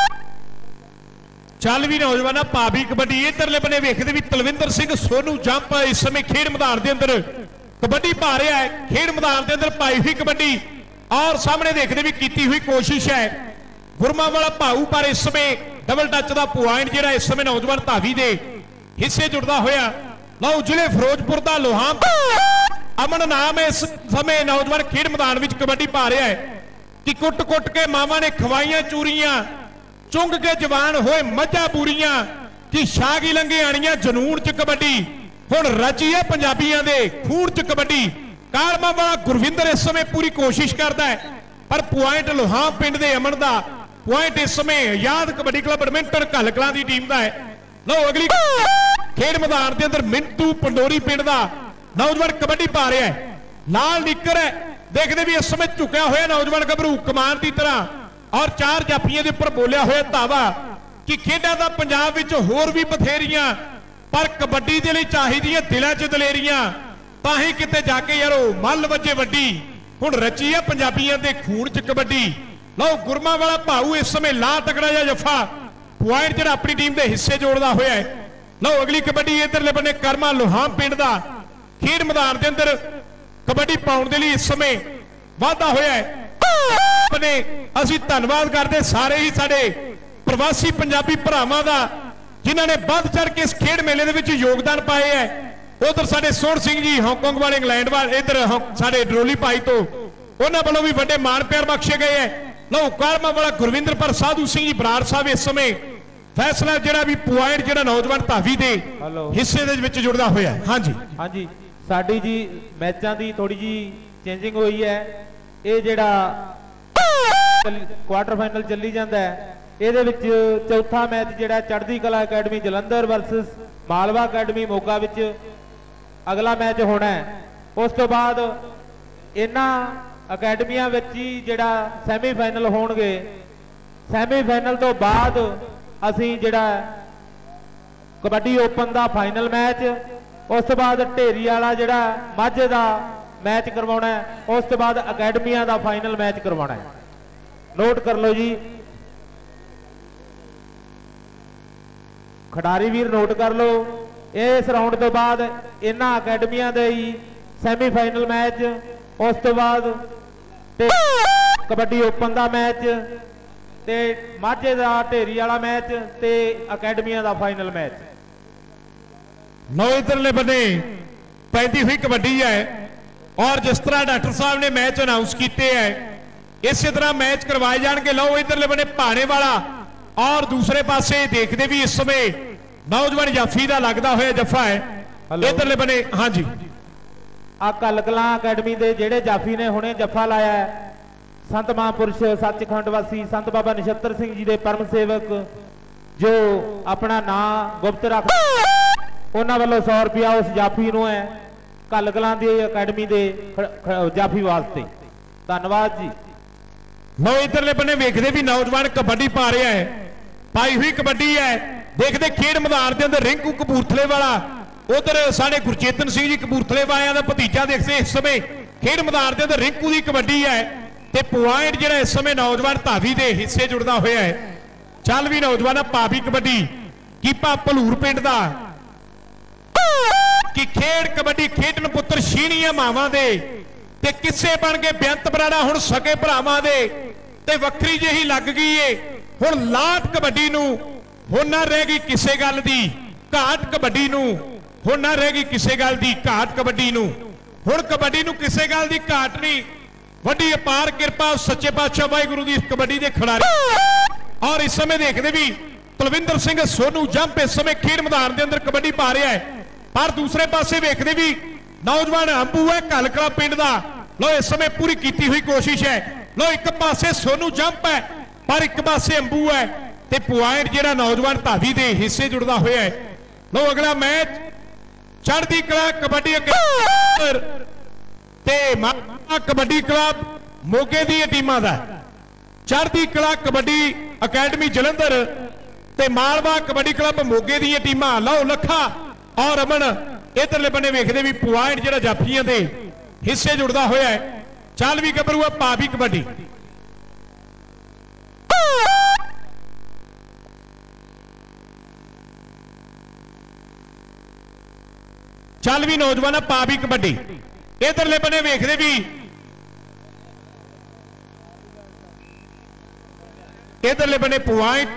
ਚੱਲ ਵੀ ਨੌਜਵਾਨਾਂ ਭਾਵੀ ਕਬੱਡੀ ਇਧਰਲੇ ਬੰਨੇ ਵੇਖਦੇ ਵੀ ਤਲਵਿੰਦਰ ਸਿੰਘ ਸੋਨੂ ਜੰਪ ਇਸ ਸਮੇਂ ਖੇਡ ਮੈਦਾਨ ਦੇ ਅੰਦਰ ਕਬੱਡੀ ਪਾ ਰਿਹਾ ਹੈ। ਖੇਡ ਮੈਦਾਨ ਦੇ ਅੰਦਰ ਪਾਈ ਹੋਈ ਕਬੱਡੀ ਔਰ ਸਾਹਮਣੇ ਦੇਖਦੇ ਵੀ ਕੀਤੀ ਹੋਈ ਕੋਸ਼ਿਸ਼ ਹੈ ਗੁਰਮਾ ਵਾਲਾ ਭਾਊ ਪਰ ਇਸ ਸਮੇਂ ਡਬਲ ਟੱਚ ਦਾ ਪੁਆਇੰਟ ਜਿਹੜਾ ਇਸ ਸਮੇਂ ਨੌਜਵਾਨ ਧਾਵੀ ਦੇ ਹਿੱਸੇ ਜੁੜਦਾ ਹੋਇਆ। ਲਓ ਜ਼ਿਲ੍ਹੇ ਫਿਰੋਜ਼ਪੁਰ ਦਾ ਲੋਹਾਮ ਅਮਨ ਨਾਮ ਇਸ ਸਮੇਂ ਨੌਜਵਾਨ ਖੇਡ ਮੈਦਾਨ ਵਿੱਚ ਕਬੱਡੀ ਪਾ ਰਿਹਾ ਹੈ ਕਿ ਕੁੱਟ ਕੁੱਟ ਕੇ ਮਾਵਾਂ ਨੇ ਖਵਾਈਆਂ ਚੂਰੀਆਂ ਚੁੰਗ ਕੇ ਜਵਾਨ ਹੋਏ ਮੱਝਾਂ ਪੂਰੀਆਂ ਕਿ ਸ਼ਾਗੀ ਲੰਗੇ ਆਣੀਆਂ ਜਨੂਨ ਚ ਕਬੱਡੀ ਹੁਣ ਰਚੀ ਹੈ ਪੰਜਾਬੀਆਂ ਦੇ ਖੂਨ ਚ ਕਬੱਡੀ। ਕਾਲਮਾ ਵਾਲਾ ਗੁਰਵਿੰਦਰ ਇਸ ਸਮੇਂ ਪੂਰੀ ਕੋਸ਼ਿਸ਼ ਕਰਦਾ ਹੈ ਪਰ ਪੁਆਇੰਟ ਲੋਹਾਮ ਪਿੰਡ ਦੇ ਅਮਨ ਦਾ ਪੁਆਇੰਟ ਇਸ ਸਮੇਂ ਆਜ਼ਾਦ ਕਬੱਡੀ ਕਲੱਬ ਬੈਡਮਿੰਟਨ ਘੱਲਕਲਾਂ ਦੀ ਟੀਮ ਦਾ ਹੈ। ਲਓ ਅਗਲੀ ਖੇਡ ਮੈਦਾਨ ਦੇ ਅੰਦਰ ਮਿੰਟੂ ਪੰਡੋਰੀ ਪਿੰਡ ਦਾ ਨੌਜਵਾਨ ਕਬੱਡੀ ਪਾ ਰਿਹਾ ਹੈ ਨਾਲ ਨਿੱਕਰ ਹੈ देखते भी इस समय झुकिया हुआ नौजवान गभरू कमान की तरह और चार जाफियां के उपर बोलिया हुआ दावा कि खेडा दा पंजाब विच होर भी बथेरियां पर कबड्डी दे लई चाहिदियां दिलां च दलेरियां तां ही किते जाके यारो मल वजे वड्डी हुण रची है पंजाबियां दे खून च कबड्डी। लो गुरमा वाला भाऊ इस समय ला तकड़ा जा जफा पॉइंट जिहड़ा अपनी टीम के हिस्से जोड़दा होया है। लो अगली कबड्डी इधरले बन्ने करमा लोहाम पिंड दा खेड मैदान के अंदर कबड्डी पाउण दे लई इस समय वाधा होया है। ने असीं धन्नवाद करदे सारे ही साडे प्रवासी पंजाबी भरावां दा जिन्हां ने बढ़ चढ़ के इस खेड मेले दे विच योगदान पाए है। उधर साडे सोहण सिंह जी हांगकांग वाले इंग्लैंड वाले इधर साडे डरोली भाई तो उन्हां वल्लों भी वड्डे मान प्यार बख्शे गए है। लो कालमा वाला गुरविंदर पर साधु सिंह जी बराड़ साहब इस समय फैसला जिहड़ा भी पॉइंट जिहड़ा नौजवान धावी दे हिस्से दे विच जुड़दा होया है। हाँ जी हाँ जी साडी जी मैचां दी थोड़ी जी चेंजिंग हुई है। ये जिहड़ा क्वार्टर फाइनल चली जाता है ਇਹਦੇ ਵਿੱਚ चौथा मैच ਜਿਹੜਾ Chardi Kala academy Jalandhar versus Malwa academy Moga ਵਿੱਚ ਅਗਲਾ ਮੈਚ ਹੋਣਾ ਹੈ। ਉਸ ਤੋਂ ਬਾਅਦ ਇਹਨਾਂ ਅਕੈਡਮੀਆਂ ਵਿੱਚ ਹੀ ਜਿਹੜਾ ਸੈਮੀਫਾਈਨਲ ਹੋਣਗੇ। ਸੈਮੀਫਾਈਨਲ ਤੋਂ ਬਾਅਦ ਅਸੀਂ ਜਿਹੜਾ ਕਬੱਡੀ ਓਪਨ ਦਾ ਫਾਈਨਲ ਮੈਚ ਉਸ ਤੋਂ ਬਾਅਦ ਢੇਰੀ ਵਾਲਾ ਜਿਹੜਾ ਮਾਝੇ ਦਾ ਮੈਚ ਕਰਵਾਉਣਾ ਹੈ। ਉਸ ਤੋਂ ਬਾਅਦ ਅਕੈਡਮੀਆਂ ਦਾ ਫਾਈਨਲ ਮੈਚ ਕਰਵਾਉਣਾ ਹੈ। ਨੋਟ ਕਰ ਲਓ ਜੀ खिडारी वीर नोट कर लो इस राउंड तो बाद इन्हां अकैडमियां दे ही सैमीफाइनल मैच उस तो बाद कबड्डी ओपन का मैच ते माझे का ढेरी वाला मैच ते अकैडमियां का फाइनल मैच। नौ इधरले बने पैंती हुई कबड्डी है और जिस तरह डॉक्टर साहब ने मैच अनाउंस किए है इस तरह मैच करवाए जाएंगे। लो इधरले बने भाने वाला और दूसरे पासे देखते भी इस समय नौजवान जाफी का लगता हुआ जफा है इधरले बने। हाँ जी आ कल कलां अकैडमी के जेडे जाफी ने हुणे जफा लाया है संत महापुरुष सचखंड वासी संत बाबा नछत्तर सिंह जी के परम सेवक जो अपना नाम गुप्त रख उन्हां वालों सौ रुपया उस जाफी नूं है कल कलां दी अकैडमी के जाफी वास्ते धन्यवाद जी। लो इधरले बने वेखदे भी नौजवान कबड्डी पा रहा है पाई हुई कबड्डी है। देखते खेड मैदान के अंदर रिंकू कपूरथले वाला उधर साढ़े गुरचेतन सिंह जी कपूरथले वाले का भतीजा देखते इस समय खेड मैदान के अंदर रिंकू की कबड्डी है ते पॉइंट जिहड़ा इस समय नौजवान धावी के हिस्से जुड़ता होया है। चल भी नौजवान पावी कबड्डी कीपा भलूर पिंड का कि खेड कबड्डी खेडन पुत्र छीणियां मावां दे ते किस्से बन के बेअंत बराड़ा हुण सके भरावां दे ते वक्री जिही लग गई है। हुण लाट कबड्डी नूं हुण ना रह गई किसे गल दी घाट कबड्डी नूं हुण ना रह गई किसे गल दी घाट कबड्डी नूं हुण कबड्डी नूं किसे गल दी घाट नहीं। वड्डी अपार किरपा सच्चे पातशाह वाहिगुरू दी कबड्डी दे खिडारी और इस समय देखते भी तलविंदर सिंह सोनू जंप इस समय खेड मैदान के अंदर कबड्डी पा रहा है। पर दूसरे पासे देखते भी नौजवान अंबू है कलकला पिंड का। लो इस समय पूरी की हुई कोशिश है। लो एक पासे सोनू जंप है पर एक पासे अंबू है ते पॉइंट जिहड़ा नौजवान धावी के हिस्से जुड़ता हुआ है। लो अगला मैच चढ़ती कला कबड्डी ते कबड्डी क्लब मोगे दी टीमां दा चढ़ती कला कबड्डी अकैडमी जलंधर ते मालवा कबड्डी क्लब मोगे दी टीमां। लो लखा और अमन इधरले बने वेखदे भी पॉइंट जिहड़ा जाफियां दे हिस्से जुड़ता होया है। चल भी गबरू है पावी कबड्डी चल भी नौजवान पावी कबड्डी इधरले बने वेखदे भी इधरले बने पॉइंट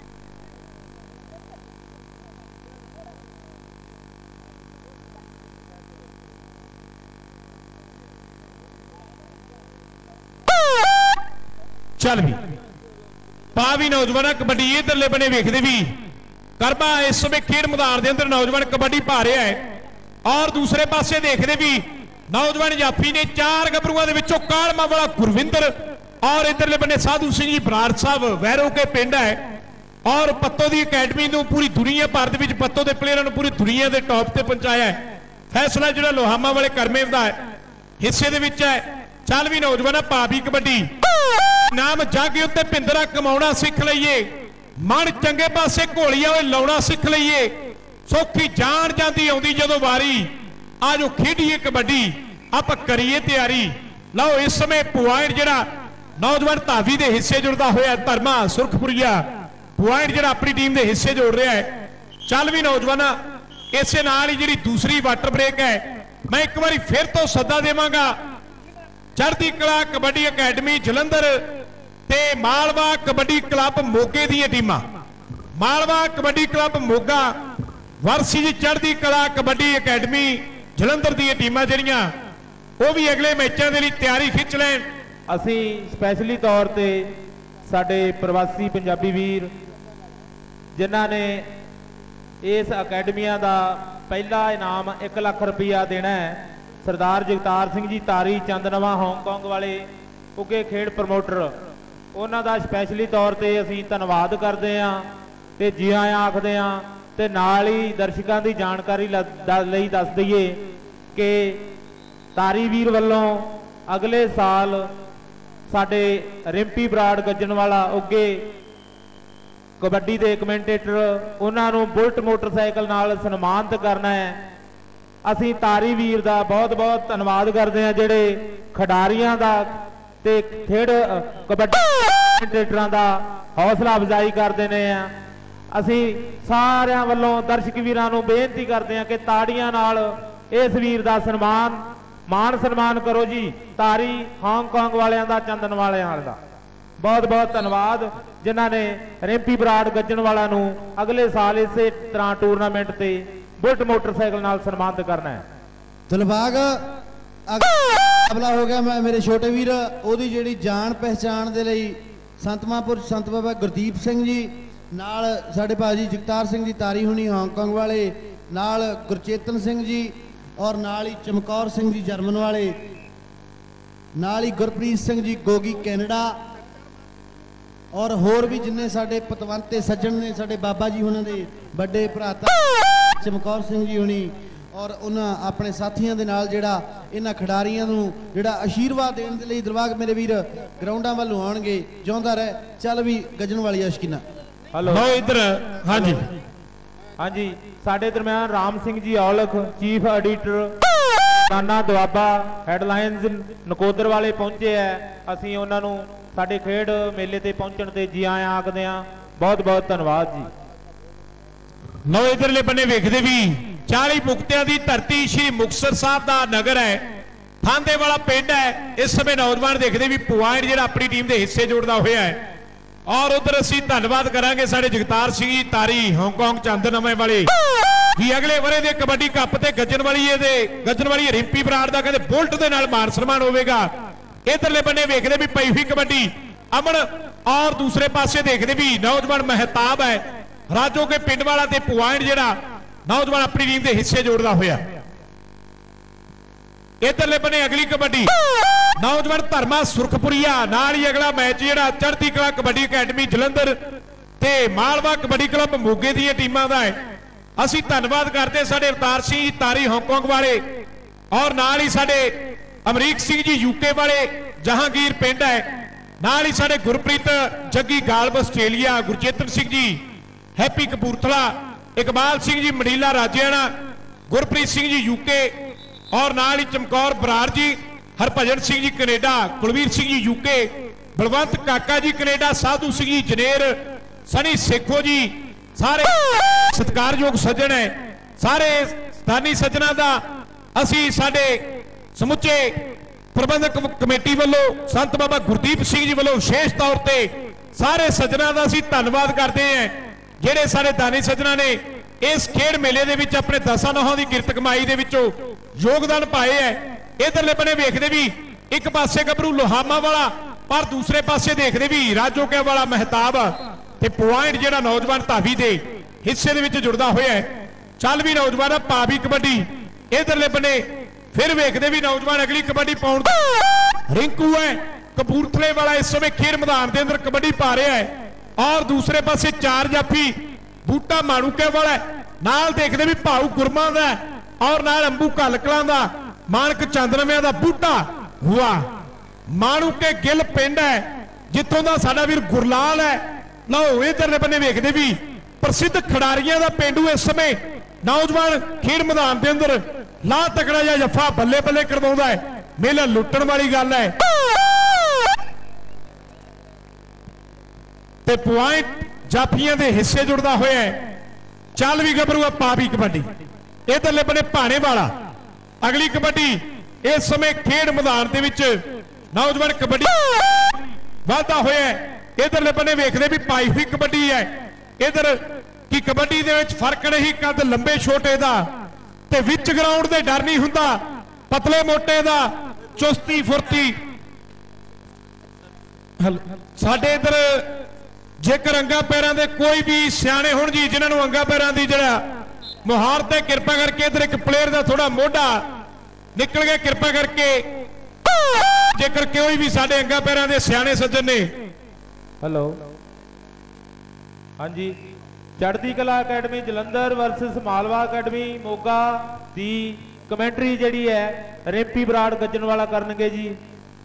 चल भी पावी नौजवान कबड्डी इधरले बने वेखदे भी करबा इस समय खेड मैदान के अंदर नौजवान कबड्डी पा रहा है और दूसरे पासे देखते भी नौजवान जाफी ने चार गबरूआं दे विचों कालमा वाला गुरविंदर और इधरले बने साधु सिंह जी बराड़ साहब वैरो के पिंड है और पत्तो की अकैडमी को पूरी दुनिया भर दे विच पत्तो के प्लेयरां नूं पूरी दुनिया के टॉप से पहुंचाया है। फैसला जिहड़ा लोहामा वाले करमे दा हिस्से दे विच है ਚੱਲ ਵੀ ਨੌਜਵਾਨਾ ਪਾ ਵੀ ਕਬੱਡੀ ਨਾਮ ਜਾਗੇ ਉੱਤੇ ਭਿੰਦਰਾ ਕਮਾਉਣਾ ਸਿੱਖ ਲਈਏ ਮਨ ਚੰਗੇ ਪਾਸੇ ਘੋਲੀਆ ਓਏ ਲਾਉਣਾ ਸਿੱਖ ਲਈਏ ਸੌਖੀ ਜਾਣ ਜਾਂਦੀ ਆਉਂਦੀ ਜਦੋਂ ਵਾਰੀ ਆ ਜੋ ਖੇਡੀਏ ਕਬੱਡੀ ਆਪਾਂ ਕਰੀਏ ਤਿਆਰੀ ਲਓ ਇਸ ਸਮੇਂ ਪੁਆਇੰਟ ਜਿਹੜਾ ਨੌਜਵਾਨ ਧਾਵੀ ਦੇ ਹਿੱਸੇ ਜੁੜਦਾ ਹੋਇਆ ਧਰਮਾ ਸੁਰਖਪੁਰੀਆ ਪੁਆਇੰਟ ਜਿਹੜਾ ਆਪਣੀ ਟੀਮ ਦੇ ਹਿੱਸੇ ਜੋੜ ਰਿਹਾ ਹੈ ਚੱਲ ਵੀ ਨੌਜਵਾਨਾ ਇਸੇ ਨਾਲ ਹੀ ਜਿਹੜੀ ਦੂਸਰੀ ਵਾਟਰ ਬ੍ਰੇਕ ਹੈ ਮੈਂ ਇੱਕ ਵਾਰੀ ਫਿਰ ਤੋਂ ਸੱਦਾ ਦੇਵਾਂਗਾ ਚੜ੍ਹਦੀ ਕਲਾ ਕਬੱਡੀ ਅਕੈਡਮੀ ਜਲੰਧਰ ਤੇ ਮਾਲਵਾ ਕਬੱਡੀ ਕਲੱਬ ਮੋਗੇ ਦੀਆਂ ਟੀਮਾਂ Malwa kabaddi club Moga versus Chardi Kala kabaddi academy Jalandhar ਦੀਆਂ ਟੀਮਾਂ ਜਿਹੜੀਆਂ ਉਹ ਵੀ ਅਗਲੇ ਮੈਚਾਂ ਦੇ ਲਈ ਤਿਆਰੀ ਖਿੱਚ ਲੈਣ ਅਸੀਂ ਸਪੈਸ਼ਲੀ ਤੌਰ ਤੇ ਸਾਡੇ ਪ੍ਰਵਾਸੀ ਪੰਜਾਬੀ ਵੀਰ ਜਿਨ੍ਹਾਂ ਨੇ ਇਸ ਅਕੈਡਮੀਆਂ ਦਾ ਪਹਿਲਾ ਇਨਾਮ ਇੱਕ ਲੱਖ ਰੁਪਇਆ ਦੇਣਾ ਹੈ ਸਰਦਾਰ ਜਗਤਾਰ ਸਿੰਘ ਜੀ ਤਾਰੀ ਚੰਦਨਵਾ ਹਾਂਗਕਾਂਗ ਵਾਲੇ ਉੱਗੇ ਖੇਡ ਪ੍ਰਮੋਟਰ ਉਹਨਾਂ ਦਾ ਸਪੈਸ਼ਲੀ ਤੌਰ ਤੇ ਅਸੀਂ ਧੰਨਵਾਦ ਕਰਦੇ ਹਾਂ ਤੇ ਜੀ ਆਇਆਂ ਆਖਦੇ ਹਾਂ ਤੇ ਨਾਲ ਹੀ ਦਰਸ਼ਕਾਂ ਦੀ ਜਾਣਕਾਰੀ ਲਈ ਦੱਸ ਦਈਏ ਕਿ ਤਾਰੀ ਵੀਰ ਵੱਲੋਂ ਅਗਲੇ ਸਾਲ ਸਾਡੇ ਰਿੰਪੀ ਬਰਾੜ ਗੱਜਣਵਾਲਾ ਉੱਗੇ ਕਬੱਡੀ ਦੇ ਕਮੈਂਟੇਟਰ ਉਹਨਾਂ ਨੂੰ ਬੁਲਟ ਮੋਟਰਸਾਈਕਲ ਨਾਲ ਸਨਮਾਨਿਤ ਕਰਨਾ ਹੈ ਅਸੀਂ ਤਾਰੀ ਵੀਰ ਦਾ ਬਹੁਤ ਬਹੁਤ ਧੰਨਵਾਦ ਕਰਦੇ ਹਾਂ ਜਿਹੜੇ ਖਿਡਾਰੀਆਂ ਦਾ ਤੇ ਖੇਡ ਕਬੱਡੀ ਕਮੈਂਟੇਟਰਾਂ ਦਾ ਹੌਸਲਾ ਅਫਜ਼ਾਈ ਕਰਦੇ ਨੇ ਆ ਅਸੀਂ ਸਾਰਿਆਂ ਵੱਲੋਂ ਦਰਸ਼ਕ ਵੀਰਾਂ ਨੂੰ ਬੇਨਤੀ ਕਰਦੇ ਹਾਂ ਕਿ ਤਾੜੀਆਂ ਨਾਲ ਇਸ ਵੀਰ ਦਾ ਸਨਮਾਨ ਮਾਣ ਸਨਮਾਨ ਕਰੋ ਜੀ ਤਾਰੀ ਹਾਂਗਕਾਂਗ ਵਾਲਿਆਂ ਦਾ ਚੰਦਨ ਵਾਲਿਆਂ ਦਾ ਬਹੁਤ ਬਹੁਤ ਧੰਨਵਾਦ ਜਿਨ੍ਹਾਂ ਨੇ ਰਿੰਪੀ ਬਰਾੜ ਗੱਜਣਵਾਲਾ ਨੂੰ ਅਗਲੇ ਸਾਲ ਇਸੇ ਤਰ੍ਹਾਂ ਟੂਰਨਾਮੈਂਟ ਤੇ ਬੁਲਟ ਮੋਟਰਸਾਈਕਲ ਨਾਲ ਸਨਮਾਨਿਤ ਕਰਨਾ ਹੈ ਦਿਲਬਾਗ ਮੁਕਾਬਲਾ ਹੋ ਗਿਆ ਮੈਂ ਮੇਰੇ ਛੋਟੇ ਵੀਰ ਉਹਦੀ ਜਿਹੜੀ ਜਾਣ ਪਹਿਚਾਣ ਦੇ ਲਈ ਸੰਤਮਾਪੁਰ ਸੰਤ ਬਾਬਾ ਗੁਰਦੀਪ ਸਿੰਘ ਜੀ ਨਾਲ ਸਾਡੇ ਭਾਜੀ ਜਗਤਾਰ ਸਿੰਘ ਜੀ ਤਾਰੀ ਹੁਣੀ ਹਾਂਗਕਾਂਗ ਵਾਲੇ ਨਾਲ ਗੁਰਚੇਤਨ ਸਿੰਘ ਜੀ ਔਰ ਨਾਲ ਹੀ ਚਮਕੌਰ ਸਿੰਘ ਜੀ ਜਰਮਨ ਵਾਲੇ ਨਾਲ ਹੀ ਗੁਰਪ੍ਰੀਤ ਸਿੰਘ ਜੀ ਗੋਗੀ ਕੈਨੇਡਾ ਔਰ ਹੋਰ ਵੀ ਜਿੰਨੇ ਸਾਡੇ ਪਤਵੰਤੇ ਸੱਜਣ ਨੇ ਸਾਡੇ ਬਾਬਾ ਜੀ ਉਹਨਾਂ ਦੇ ਵੱਡੇ ਭਰਾਤਾ ਚਮਕੌਰ ਸਿੰਘ ਜੀ ਹੁਣੀ ਔਰ ਉਹਨਾਂ ਆਪਣੇ ਸਾਥੀਆਂ ਦੇ ਨਾਲ ਜਿਹੜਾ ਇਹਨਾਂ ਖਿਡਾਰੀਆਂ ਨੂੰ ਜਿਹੜਾ ਆਸ਼ੀਰਵਾਦ ਦੇਣ ਦੇ ਲਈ ਦਰਬਾਗ ਮੇਰੇ ਵੀਰ ਗਰਾਊਂਡਾਂ ਵੱਲੋਂ ਆਉਣਗੇ ਜਿਉਂਦਾ ਰਹਿ ਚੱਲ ਵੀ ਗੱਜਣ ਵਾਲੀ ਅਸ਼ਕੀਨਾ ਹਲੋ ਲਓ ਇੱਧਰ ਹਾਂਜੀ ਹਾਂਜੀ ਸਾਡੇ ਦਰਮਿਆਨ ਰਾਮ ਸਿੰਘ ਜੀ ਔਲਖ ਚੀਫ ਐਡੀਟਰ ਨਾਨਾ ਦੁਆਬਾ ਹੈਡਲਾਈਨਸ ਨਕੋਦਰ ਵਾਲੇ ਪਹੁੰਚੇ ਆ ਅਸੀਂ ਉਹਨਾਂ ਨੂੰ ਸਾਡੇ ਖੇਡ ਮੇਲੇ ਤੇ ਪਹੁੰਚਣ ਤੇ ਜੀ ਆਇਆਂ ਆਖਦੇ ਆ ਬਹੁਤ ਬਹੁਤ ਧੰਨਵਾਦ ਜੀ ਲਓ ਇਧਰਲੇ ਬੰਨੇ ਵੇਖਦੇ ਵੀ ਚਾਲੀ ਮੁਕਤਿਆਂ ਦੀ ਧਰਤੀ ਸ਼੍ਰੀ ਮੁਕਤਸਰ ਸਾਹਿਬ ਦਾ ਨਗਰ ਹੈ ਫਾਂਦੇ ਵਾਲਾ ਪਿੰਡ ਹੈ ਇਸ ਸਮੇਂ ਨੌਜਵਾਨ ਦੇਖਦੇ ਵੀ ਪੁਆਇੰਟ ਜਿਹੜਾ ਆਪਣੀ ਟੀਮ ਦੇ ਹਿੱਸੇ ਜੋੜਦਾ ਹੋਇਆ ਹੈ ਔਰ ਉਧਰ ਅਸੀਂ ਧੰਨਵਾਦ ਕਰਾਂਗੇ ਸਾਡੇ ਜਗਤਾਰ ਸਿੰਘ ਜੀ ਤਾਰੀ ਹਾਂਗਕਾਂਗ ਚੰਦਨਵੇਂ ਵਾਲੇ ਵੀ ਅਗਲੇ ਵਰੇ ਦੇ ਕਬੱਡੀ ਕੱਪ ਤੇ ਗੱਜਣ ਵਾਲੀ ਇਹਦੇ ਗੱਜਣ ਵਾਲੀ ਰਿੰਪੀ ਬਰਾੜ ਦਾ ਕਹਿੰਦੇ ਬੁਲਟ ਦੇ ਨਾਲ ਮਾਨ ਸਨਮਾਨ ਹੋਵੇਗਾ ਇਧਰਲੇ ਬੰਨੇ ਵੇਖਦੇ ਵੀ ਪਈ ਹੋਈ ਕਬੱਡੀ ਅਮਨ ਔਰ ਦੂਸਰੇ ਪਾਸੇ ਦੇਖਦੇ ਵੀ ਨੌਜਵਾਨ ਮਹਿਤਾਬ ਹੈ ਰਾਜੋ ਕੇ ਪਿੰਡ ਵਾਲਾ ਤੇ ਪੁਆਇੰਟ ਜਿਹੜਾ ਨੌਜਵਾਨ ਆਪਣੀ ਟੀਮ ਦੇ ਹਿੱਸੇ ਜੋੜਦਾ ਹੋਇਆ ਇਧਰਲੇ ਬੰਨੇ ਅਗਲੀ ਕਬੱਡੀ ਨੌਜਵਾਨ ਧਰਮਾ ਸੁਰਖਪੁਰੀਆ ਨਾਲ ਹੀ ਅਗਲਾ ਮੈਚ ਜਿਹੜਾ ਚੜ੍ਹਦੀ ਕਲਾ ਕਬੱਡੀ ਅਕੈਡਮੀ ਜਲੰਧਰ ਤੇ ਮਾਲਵਾ ਕਬੱਡੀ ਕਲੱਬ ਮੋਗੇ ਦੀਆਂ ਟੀਮਾਂ ਦਾ ਹੈ ਅਸੀਂ ਧੰਨਵਾਦ ਕਰਦੇ ਸਾਡੇ ਅਵਤਾਰ ਸਿੰਘ ਜੀ ਤਾਰੀ ਹਾਂਗਕਾਂਗ ਵਾਲੇ ਔਰ ਨਾਲ ਹੀ ਸਾਡੇ ਅਮਰੀਕ ਸਿੰਘ ਜੀ ਯੂਕੇ ਵਾਲੇ ਜਹਾਂਗੀਰ ਪਿੰਡ ਹੈ ਨਾਲ ਹੀ ਸਾਡੇ Gurpreet Jaggi Ghalib Australia Gurchetan Singh ji Happy Kapurthala Iqbal Singh ji ਮੜੀਲਾ Rajiana Gurpreet Singh ji UK ਔਰ ਨਾਲ ਹੀ ਚਮਕੌਰ ਬਰਾੜ ਜੀ ਹਰਭਜਨ ਸਿੰਘ ਜੀ ਕੈਨੇਡਾ ਕੁਲਵੀਰ ਸਿੰਘ ਜੀ ਯੂਕੇ ਬਲਵੰਤ ਕਾਕਾ ਜੀ ਕੈਨੇਡਾ ਸਾਧੂ ਸਿੰਘ ਜੀ ਜਨੇਰ ਸਨੀ ਸੇਖੋ ਜੀ ਸਾਰੇ ਸਤਿਕਾਰਯੋਗ ਸੱਜਣ ਹੈ ਸਾਰੇ ਸਥਾਨੀ ਸੱਜਣਾ ਦਾ ਅਸੀਂ ਸਾਡੇ ਸਮੁੱਚੇ ਪ੍ਰਬੰਧਕ ਕਮੇਟੀ ਵੱਲੋਂ ਸੰਤ ਬਾਬਾ ਗੁਰਦੀਪ ਸਿੰਘ ਜੀ ਵੱਲੋਂ ਵਿਸ਼ੇਸ਼ ਤੌਰ ਤੇ ਸਾਰੇ ਸੱਜਣਾ ਦਾ ਅਸੀਂ ਧੰਨਵਾਦ ਕਰਦੇ ਹਾਂ ਜਿਹੜੇ ਸਾਰੇ ਦਾਨੀ ਸੱਜਣਾ ਨੇ ਇਸ ਖੇਡ ਮੇਲੇ ਦੇ ਵਿੱਚ ਆਪਣੇ ਦਸਾਂ ਨੌਹਾਂ ਦੀ ਕਿਰਤ ਕਮਾਈ ਦੇ ਵਿੱਚੋਂ ਯੋਗਦਾਨ ਪਾਏ ਹੈ ਇਧਰਲੇ ਬੰਨੇ ਵੇਖਦੇ ਵੀ ਇੱਕ ਪਾਸੇ ਗੱਭਰੂ ਲੋਹਾਮਾ ਵਾਲਾ ਪਰ ਦੂਸਰੇ ਪਾਸੇ ਦੇਖਦੇ ਵੀ ਰਾਜੋਕਿਆ ਵਾਲਾ ਮਹਿਤਾਬ ਤੇ ਪੁਆਇੰਟ ਜਿਹੜਾ ਨੌਜਵਾਨ ਧਾਵੀ ਦੇ ਹਿੱਸੇ ਦੇ ਵਿੱਚ ਜੁੜਦਾ ਹੋਇਆ ਹੈ ਚੱਲ ਵੀ ਨੌਜਵਾਨ ਪਾ ਵੀ ਕਬੱਡੀ ਇਧਰਲੇ ਬੰਨੇ ਫਿਰ ਵੇਖਦੇ ਵੀ ਨੌਜਵਾਨ ਅਗਲੀ ਕਬੱਡੀ ਪਾਉਣ ਰਿੰਕੂ ਹੈ ਕਪੂਰਥਲੇ ਵਾਲਾ ਇਸ ਸਮੇਂ ਖੇਡ ਮੈਦਾਨ ਦੇ ਅੰਦਰ ਕਬੱਡੀ ਪਾ ਰਿਹਾ ਹੈ ਔਰ ਦੂਸਰੇ ਪਾਸੇ ਚਾਰ ਜਾਫੀ ਬੂਟਾ ਮਾਣੂਕੇ ਵਾਲਾ ਨਾਲ ਦੇਖਦੇ ਵੀ ਭਾਊ ਗੁਰਮਾ ਦਾ ਔਰ ਨਾਲ ਅੰਬੂ ਕਲਕਲਾਂ ਦਾ ਮਾਨਕ ਚੰਦਨਵਿਆਂ ਦਾ ਬੂਟਾ ਹੁਆ ਮਾਣੂ ਕੇ ਗਿੱਲ ਪਿੰਡ ਹੈ ਜਿੱਥੋਂ ਦਾ ਸਾਡਾ ਵੀਰ ਗੁਰਲਾਲ ਹੈ। ਲਓ ਇਧਰਲੇ ਬੰਨੇ ਵੇਖਦੇ ਵੀ ਪ੍ਰਸਿੱਧ ਖਿਡਾਰੀਆਂ ਦਾ ਪਿੰਡੂ ਇਸ ਸਮੇਂ ਨੌਜਵਾਨ ਖੇਡ ਮੈਦਾਨ ਦੇ ਅੰਦਰ ਲਾ ਤਕੜਾ ਜਿਹਾ ਜੱਫਾ ਬੱਲੇ ਬੱਲੇ ਕਰਵਾਉਂਦਾ ਹੈ। ਮੇਲਾ ਲੁੱਟਣ ਵਾਲੀ ਗੱਲ ਹੈ ਤੇ ਪੁਆਇੰਟ ਜਾਫੀਆਂ ਦੇ ਹਿੱਸੇ ਜੁੜਦਾ ਹੋਇਆ ਹੈ। ਚੱਲ ਵੀ ਗੱਭਰੂਆ ਪਾ ਵੀ ਕਬੱਡੀ। ਇਧਰਲੇ ਬੰਨੇ ਭਾਣੇ ਵਾਲਾ ਅਗਲੀ ਕਬੱਡੀ ਇਸ ਸਮੇਂ ਖੇਡ ਮੈਦਾਨ ਦੇ ਵਿੱਚ ਨੌਜਵਾਨ ਕਬੱਡੀ ਵਾਧਾ ਹੋਇਆ ਹੈ। ਇਧਰਲੇ ਬੰਨੇ ਵੇਖਦੇ ਵੀ ਪਾਈ ਹੋਈ ਕਬੱਡੀ ਹੈ। ਇਧਰ ਕੀ ਕਬੱਡੀ ਦੇ ਵਿੱਚ ਫਰਕ ਨਹੀਂ ਕੱਦ ਲੰਬੇ ਛੋਟੇ ਦਾ ਤੇ ਵਿੱਚ ਗਰਾਊਂਡ ਦੇ ਡਰ ਨਹੀਂ ਹੁੰਦਾ, ਪਤਲੇ ਮੋਟੇ ਦਾ, ਚੁਸਤੀ ਫੁਰਤੀ। ਸਾਡੇ ਇਧਰ ਜੇਕਰ ਅੰਗਾ ਪੈਰਾਂ ਦੇ ਕੋਈ ਵੀ ਸਿਆਣੇ ਹੋਣ ਜੀ ਜਿਨ੍ਹਾਂ ਨੂੰ ਅੰਗਾ ਪੈਰਾਂ ਦੀ ਜਿਹੜਾ ਮੁਹਾਰਤ ਹੈ, ਕਿਰਪਾ ਕਰਕੇ ਇਧਰ ਇੱਕ ਪਲੇਅਰ ਦਾ ਥੋੜਾ ਮੋਢਾ ਨਿਕਲ ਗਿਆ, ਕਿਰਪਾ ਕਰਕੇ ਜੇਕਰ ਕੋਈ ਵੀ ਸਾਡੇ ਅੰਗਾ ਪੈਰਾਂ ਦੇ ਸਿਆਣੇ ਸੱਜਣ ਨੇ। ਹੈਲੋ ਹਾਂਜੀ, Chardi Kala academy Jalandhar versus Malwa academy Moga ਦੀ ਕਮੈਂਟਰੀ ਜਿਹੜੀ ਹੈ ਰਿੰਪੀ ਬਰਾੜ ਗੱਜਣਵਾਲਾ ਕਰਨਗੇ ਜੀ।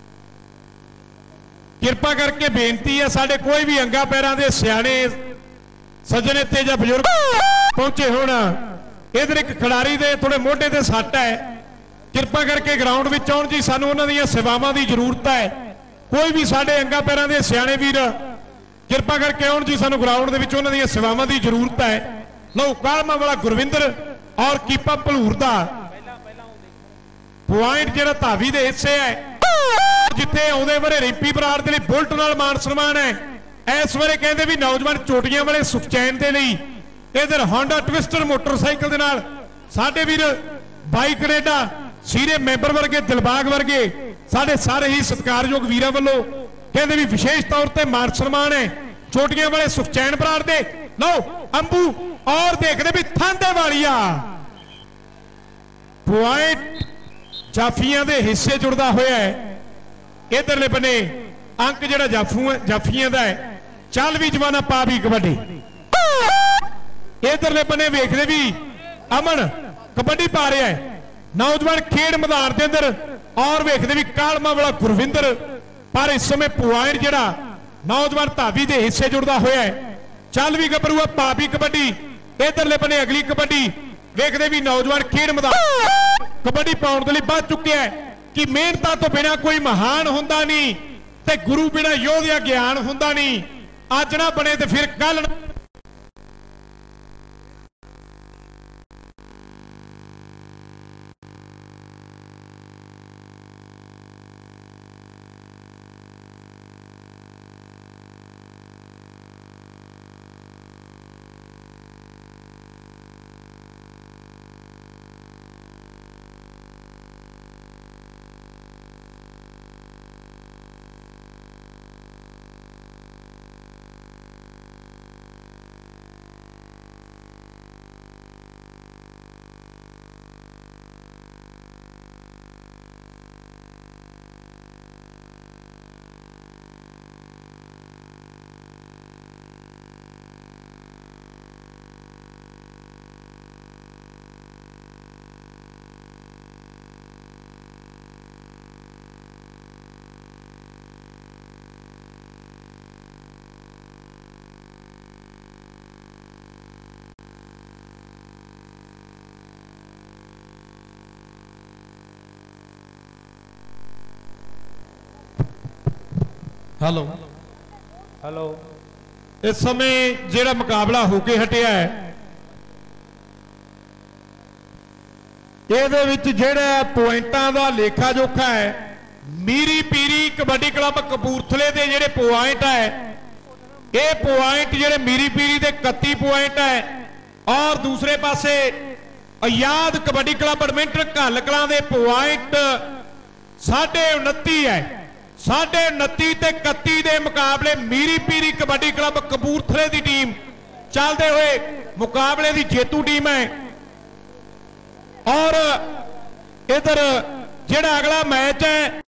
ਕਿਰਪਾ ਕਰਕੇ ਬੇਨਤੀ ਹੈ ਸਾਡੇ ਕੋਈ ਵੀ ਅੰਗਾ ਪੈਰਾਂ ਦੇ ਸਿਆਣੇ ਸੱਜਣ ਇੱਥੇ ਜਾਂ ਬਜ਼ੁਰਗ ਪਹੁੰਚੇ ਹੋਣ। ਇਧਰ ਇੱਕ ਖਿਡਾਰੀ ਦੇ ਥੋੜੇ ਮੋਢੇ ਤੇ ਸੱਟ ਹੈ, ਕਿਰਪਾ ਕਰਕੇ ਗਰਾਊਂਡ ਵਿੱਚ ਆਉਣ ਜੀ, ਸਾਨੂੰ ਉਹਨਾਂ ਦੀਆਂ ਸੇਵਾਵਾਂ ਦੀ ਜ਼ਰੂਰਤ ਹੈ। ਕੋਈ ਵੀ ਸਾਡੇ ਅੰਗਾ ਪੈਰਾਂ ਦੇ ਸਿਆਣੇ ਵੀਰ ਕਿਰਪਾ ਕਰਕੇ ਆਉਣ ਜੀ, ਸਾਨੂੰ ਗਰਾਊਂਡ ਦੇ ਵਿੱਚ ਉਹਨਾਂ ਦੀਆਂ ਸੇਵਾਵਾਂ ਦੀ ਜ਼ਰੂਰਤ ਹੈ। ਲਓ ਕਾਲਮਾ ਵਾਲਾ ਗੁਰਵਿੰਦਰ ਔਰ ਕੀਪਾ ਭਲੂਰ ਦਾ ਪੁਆਇੰਟ ਜਿਹੜਾ ਧਾਵੀ ਦੇ ਹਿੱਸੇ ਹੈ, ਜਿੱਥੇ ਆਉਂਦੇ ਵਰੇ ਰਿੰਪੀ ਬਰਾੜ ਦੇ ਲਈ ਬੁਲਟ ਨਾਲ ਮਾਨ ਸਨਮਾਨ ਹੈ। ਇਸ ਵੇਲੇ ਕਹਿੰਦੇ ਵੀ ਨੌਜਵਾਨ ਚੋਟੀਆਂ ਵਾਲੇ ਸੁਖਚੈਨ ਦੇ ਲਈ ਇਧਰ ਹੋਂਡਾ ਟਵਿਸਟਰ ਮੋਟਰਸਾਈਕਲ ਦੇ ਨਾਲ ਸਾਡੇ ਵੀਰ ਬਾਈ ਕੈਨੇਡਾ ਸੀਰੇ ਮੈਂਬਰ ਵਰਗੇ ਦਿਲਬਾਗ ਵਰਗੇ ਸਾਡੇ ਸਾਰੇ ਹੀ ਸਤਿਕਾਰਯੋਗ ਵੀਰਾਂ ਵੱਲੋਂ ਕਹਿੰਦੇ ਵੀ ਵਿਸ਼ੇਸ਼ ਤੌਰ ਤੇ ਮਾਨ ਸਨਮਾਨ ਹੈ ਚੋਟੀਆਂ ਵਾਲੇ ਸੁਖਚੈਨ ਬਰਾੜ ਦੇ। ਲਓ ਅੰਬੂ ਔਰ ਦੇਖਦੇ ਵੀ ਥਾਂਦੇ ਵਾਲੀਆ ਪੁਆਇੰਟ ਜਾਫੀਆਂ ਦੇ ਹਿੱਸੇ ਜੁੜਦਾ ਹੋਇਆ ਹੈ। ਇਧਰਲੇ ਬੰਨੇ ਅੰਕ ਜਿਹੜਾ ਜਾਫੂ ਜਾਫੀਆਂ ਦਾ ਹੈ। ਚੱਲ ਵੀ ਜਵਾਨਾ ਪਾ ਵੀ ਕਬੱਡੀ। ਇਧਰਲੇ ਬੰਨੇ ਵੇਖਦੇ ਵੀ ਅਮਨ ਕਬੱਡੀ ਪਾ ਰਿਹਾ ਹੈ ਨੌਜਵਾਨ ਖੇਡ ਮੈਦਾਨ ਦੇ ਅੰਦਰ ਔਰ ਵੇਖਦੇ ਵੀ ਕਾਲਮਾ ਵਾਲਾ ਗੁਰਵਿੰਦਰ, ਪਰ ਇਸ ਸਮੇਂ ਪੁਆਇੰਟ ਜਿਹੜਾ ਨੌਜਵਾਨ ਧਾਵੀ ਦੇ ਹਿੱਸੇ ਜੁੜਦਾ ਹੋਇਆ ਹੈ। ਚੱਲ ਵੀ ਗੱਭਰੂਆ ਪਾ ਵੀ ਕਬੱਡੀ। ਇਧਰਲੇ ਬੰਨੇ ਅਗਲੀ ਕਬੱਡੀ ਵੇਖਦੇ ਵੀ ਨੌਜਵਾਨ ਖੇਡ ਮੈਦਾਨ ਕਬੱਡੀ ਪਾਉਣ ਦੇ ਲਈ ਵੱਧ ਚੁੱਕਿਆ ਹੈ ਕਿ ਮਿਹਨਤਾਂ ਤੋਂ ਬਿਨਾ ਕੋਈ ਮਹਾਨ ਹੁੰਦਾ ਨਹੀਂ ਤੇ ਗੁਰੂ ਬਿਨਾ ਯੋਧਿਆ ਗਿਆਨ ਹੁੰਦਾ ਨਹੀਂ। ਅੱਜ ਨਾ ਬਣੇ ਤੇ ਫਿਰ ਕੱਲ। ਹੈਲੋ ਹੈਲੋ ਇਸ ਸਮੇਂ ਜਿਹੜਾ ਮੁਕਾਬਲਾ ਹੋ ਕੇ ਹਟਿਆ ਹੈ ਇਹਦੇ ਵਿੱਚ ਜਿਹੜਾ ਪੁਆਇੰਟਾਂ ਦਾ ਲੇਖਾ ਜੋਖਾ ਹੈ ਮੀਰੀ ਪੀਰੀ ਕਬੱਡੀ ਕਲੱਬ ਕਪੂਰਥਲੇ ਦੇ ਜਿਹੜੇ ਪੁਆਇੰਟ ਹੈ ਇਹ ਪੁਆਇੰਟ ਜਿਹੜੇ ਮੀਰੀ ਪੀਰੀ ਦੇ ਇਕੱਤੀ ਪੁਆਇੰਟ ਹੈ ਔਰ ਦੂਸਰੇ ਪਾਸੇ ਆਜ਼ਾਦ ਕਬੱਡੀ ਕਲੱਬ ਬੈਡਮਿੰਟਨ ਘੱਲ ਕਲਾਂ ਦੇ ਪੁਆਇੰਟ ਸਾਢੇ ਉਨੱਤੀ ਹੈ। साढ़े उनती ते इकती के मुकाबले मीरी पीरी कबड्डी क्लब कपूरथले की टीम चलते हुए मुकाबले की जेतू टीम है। और इधर जेड़ा अगला मैच है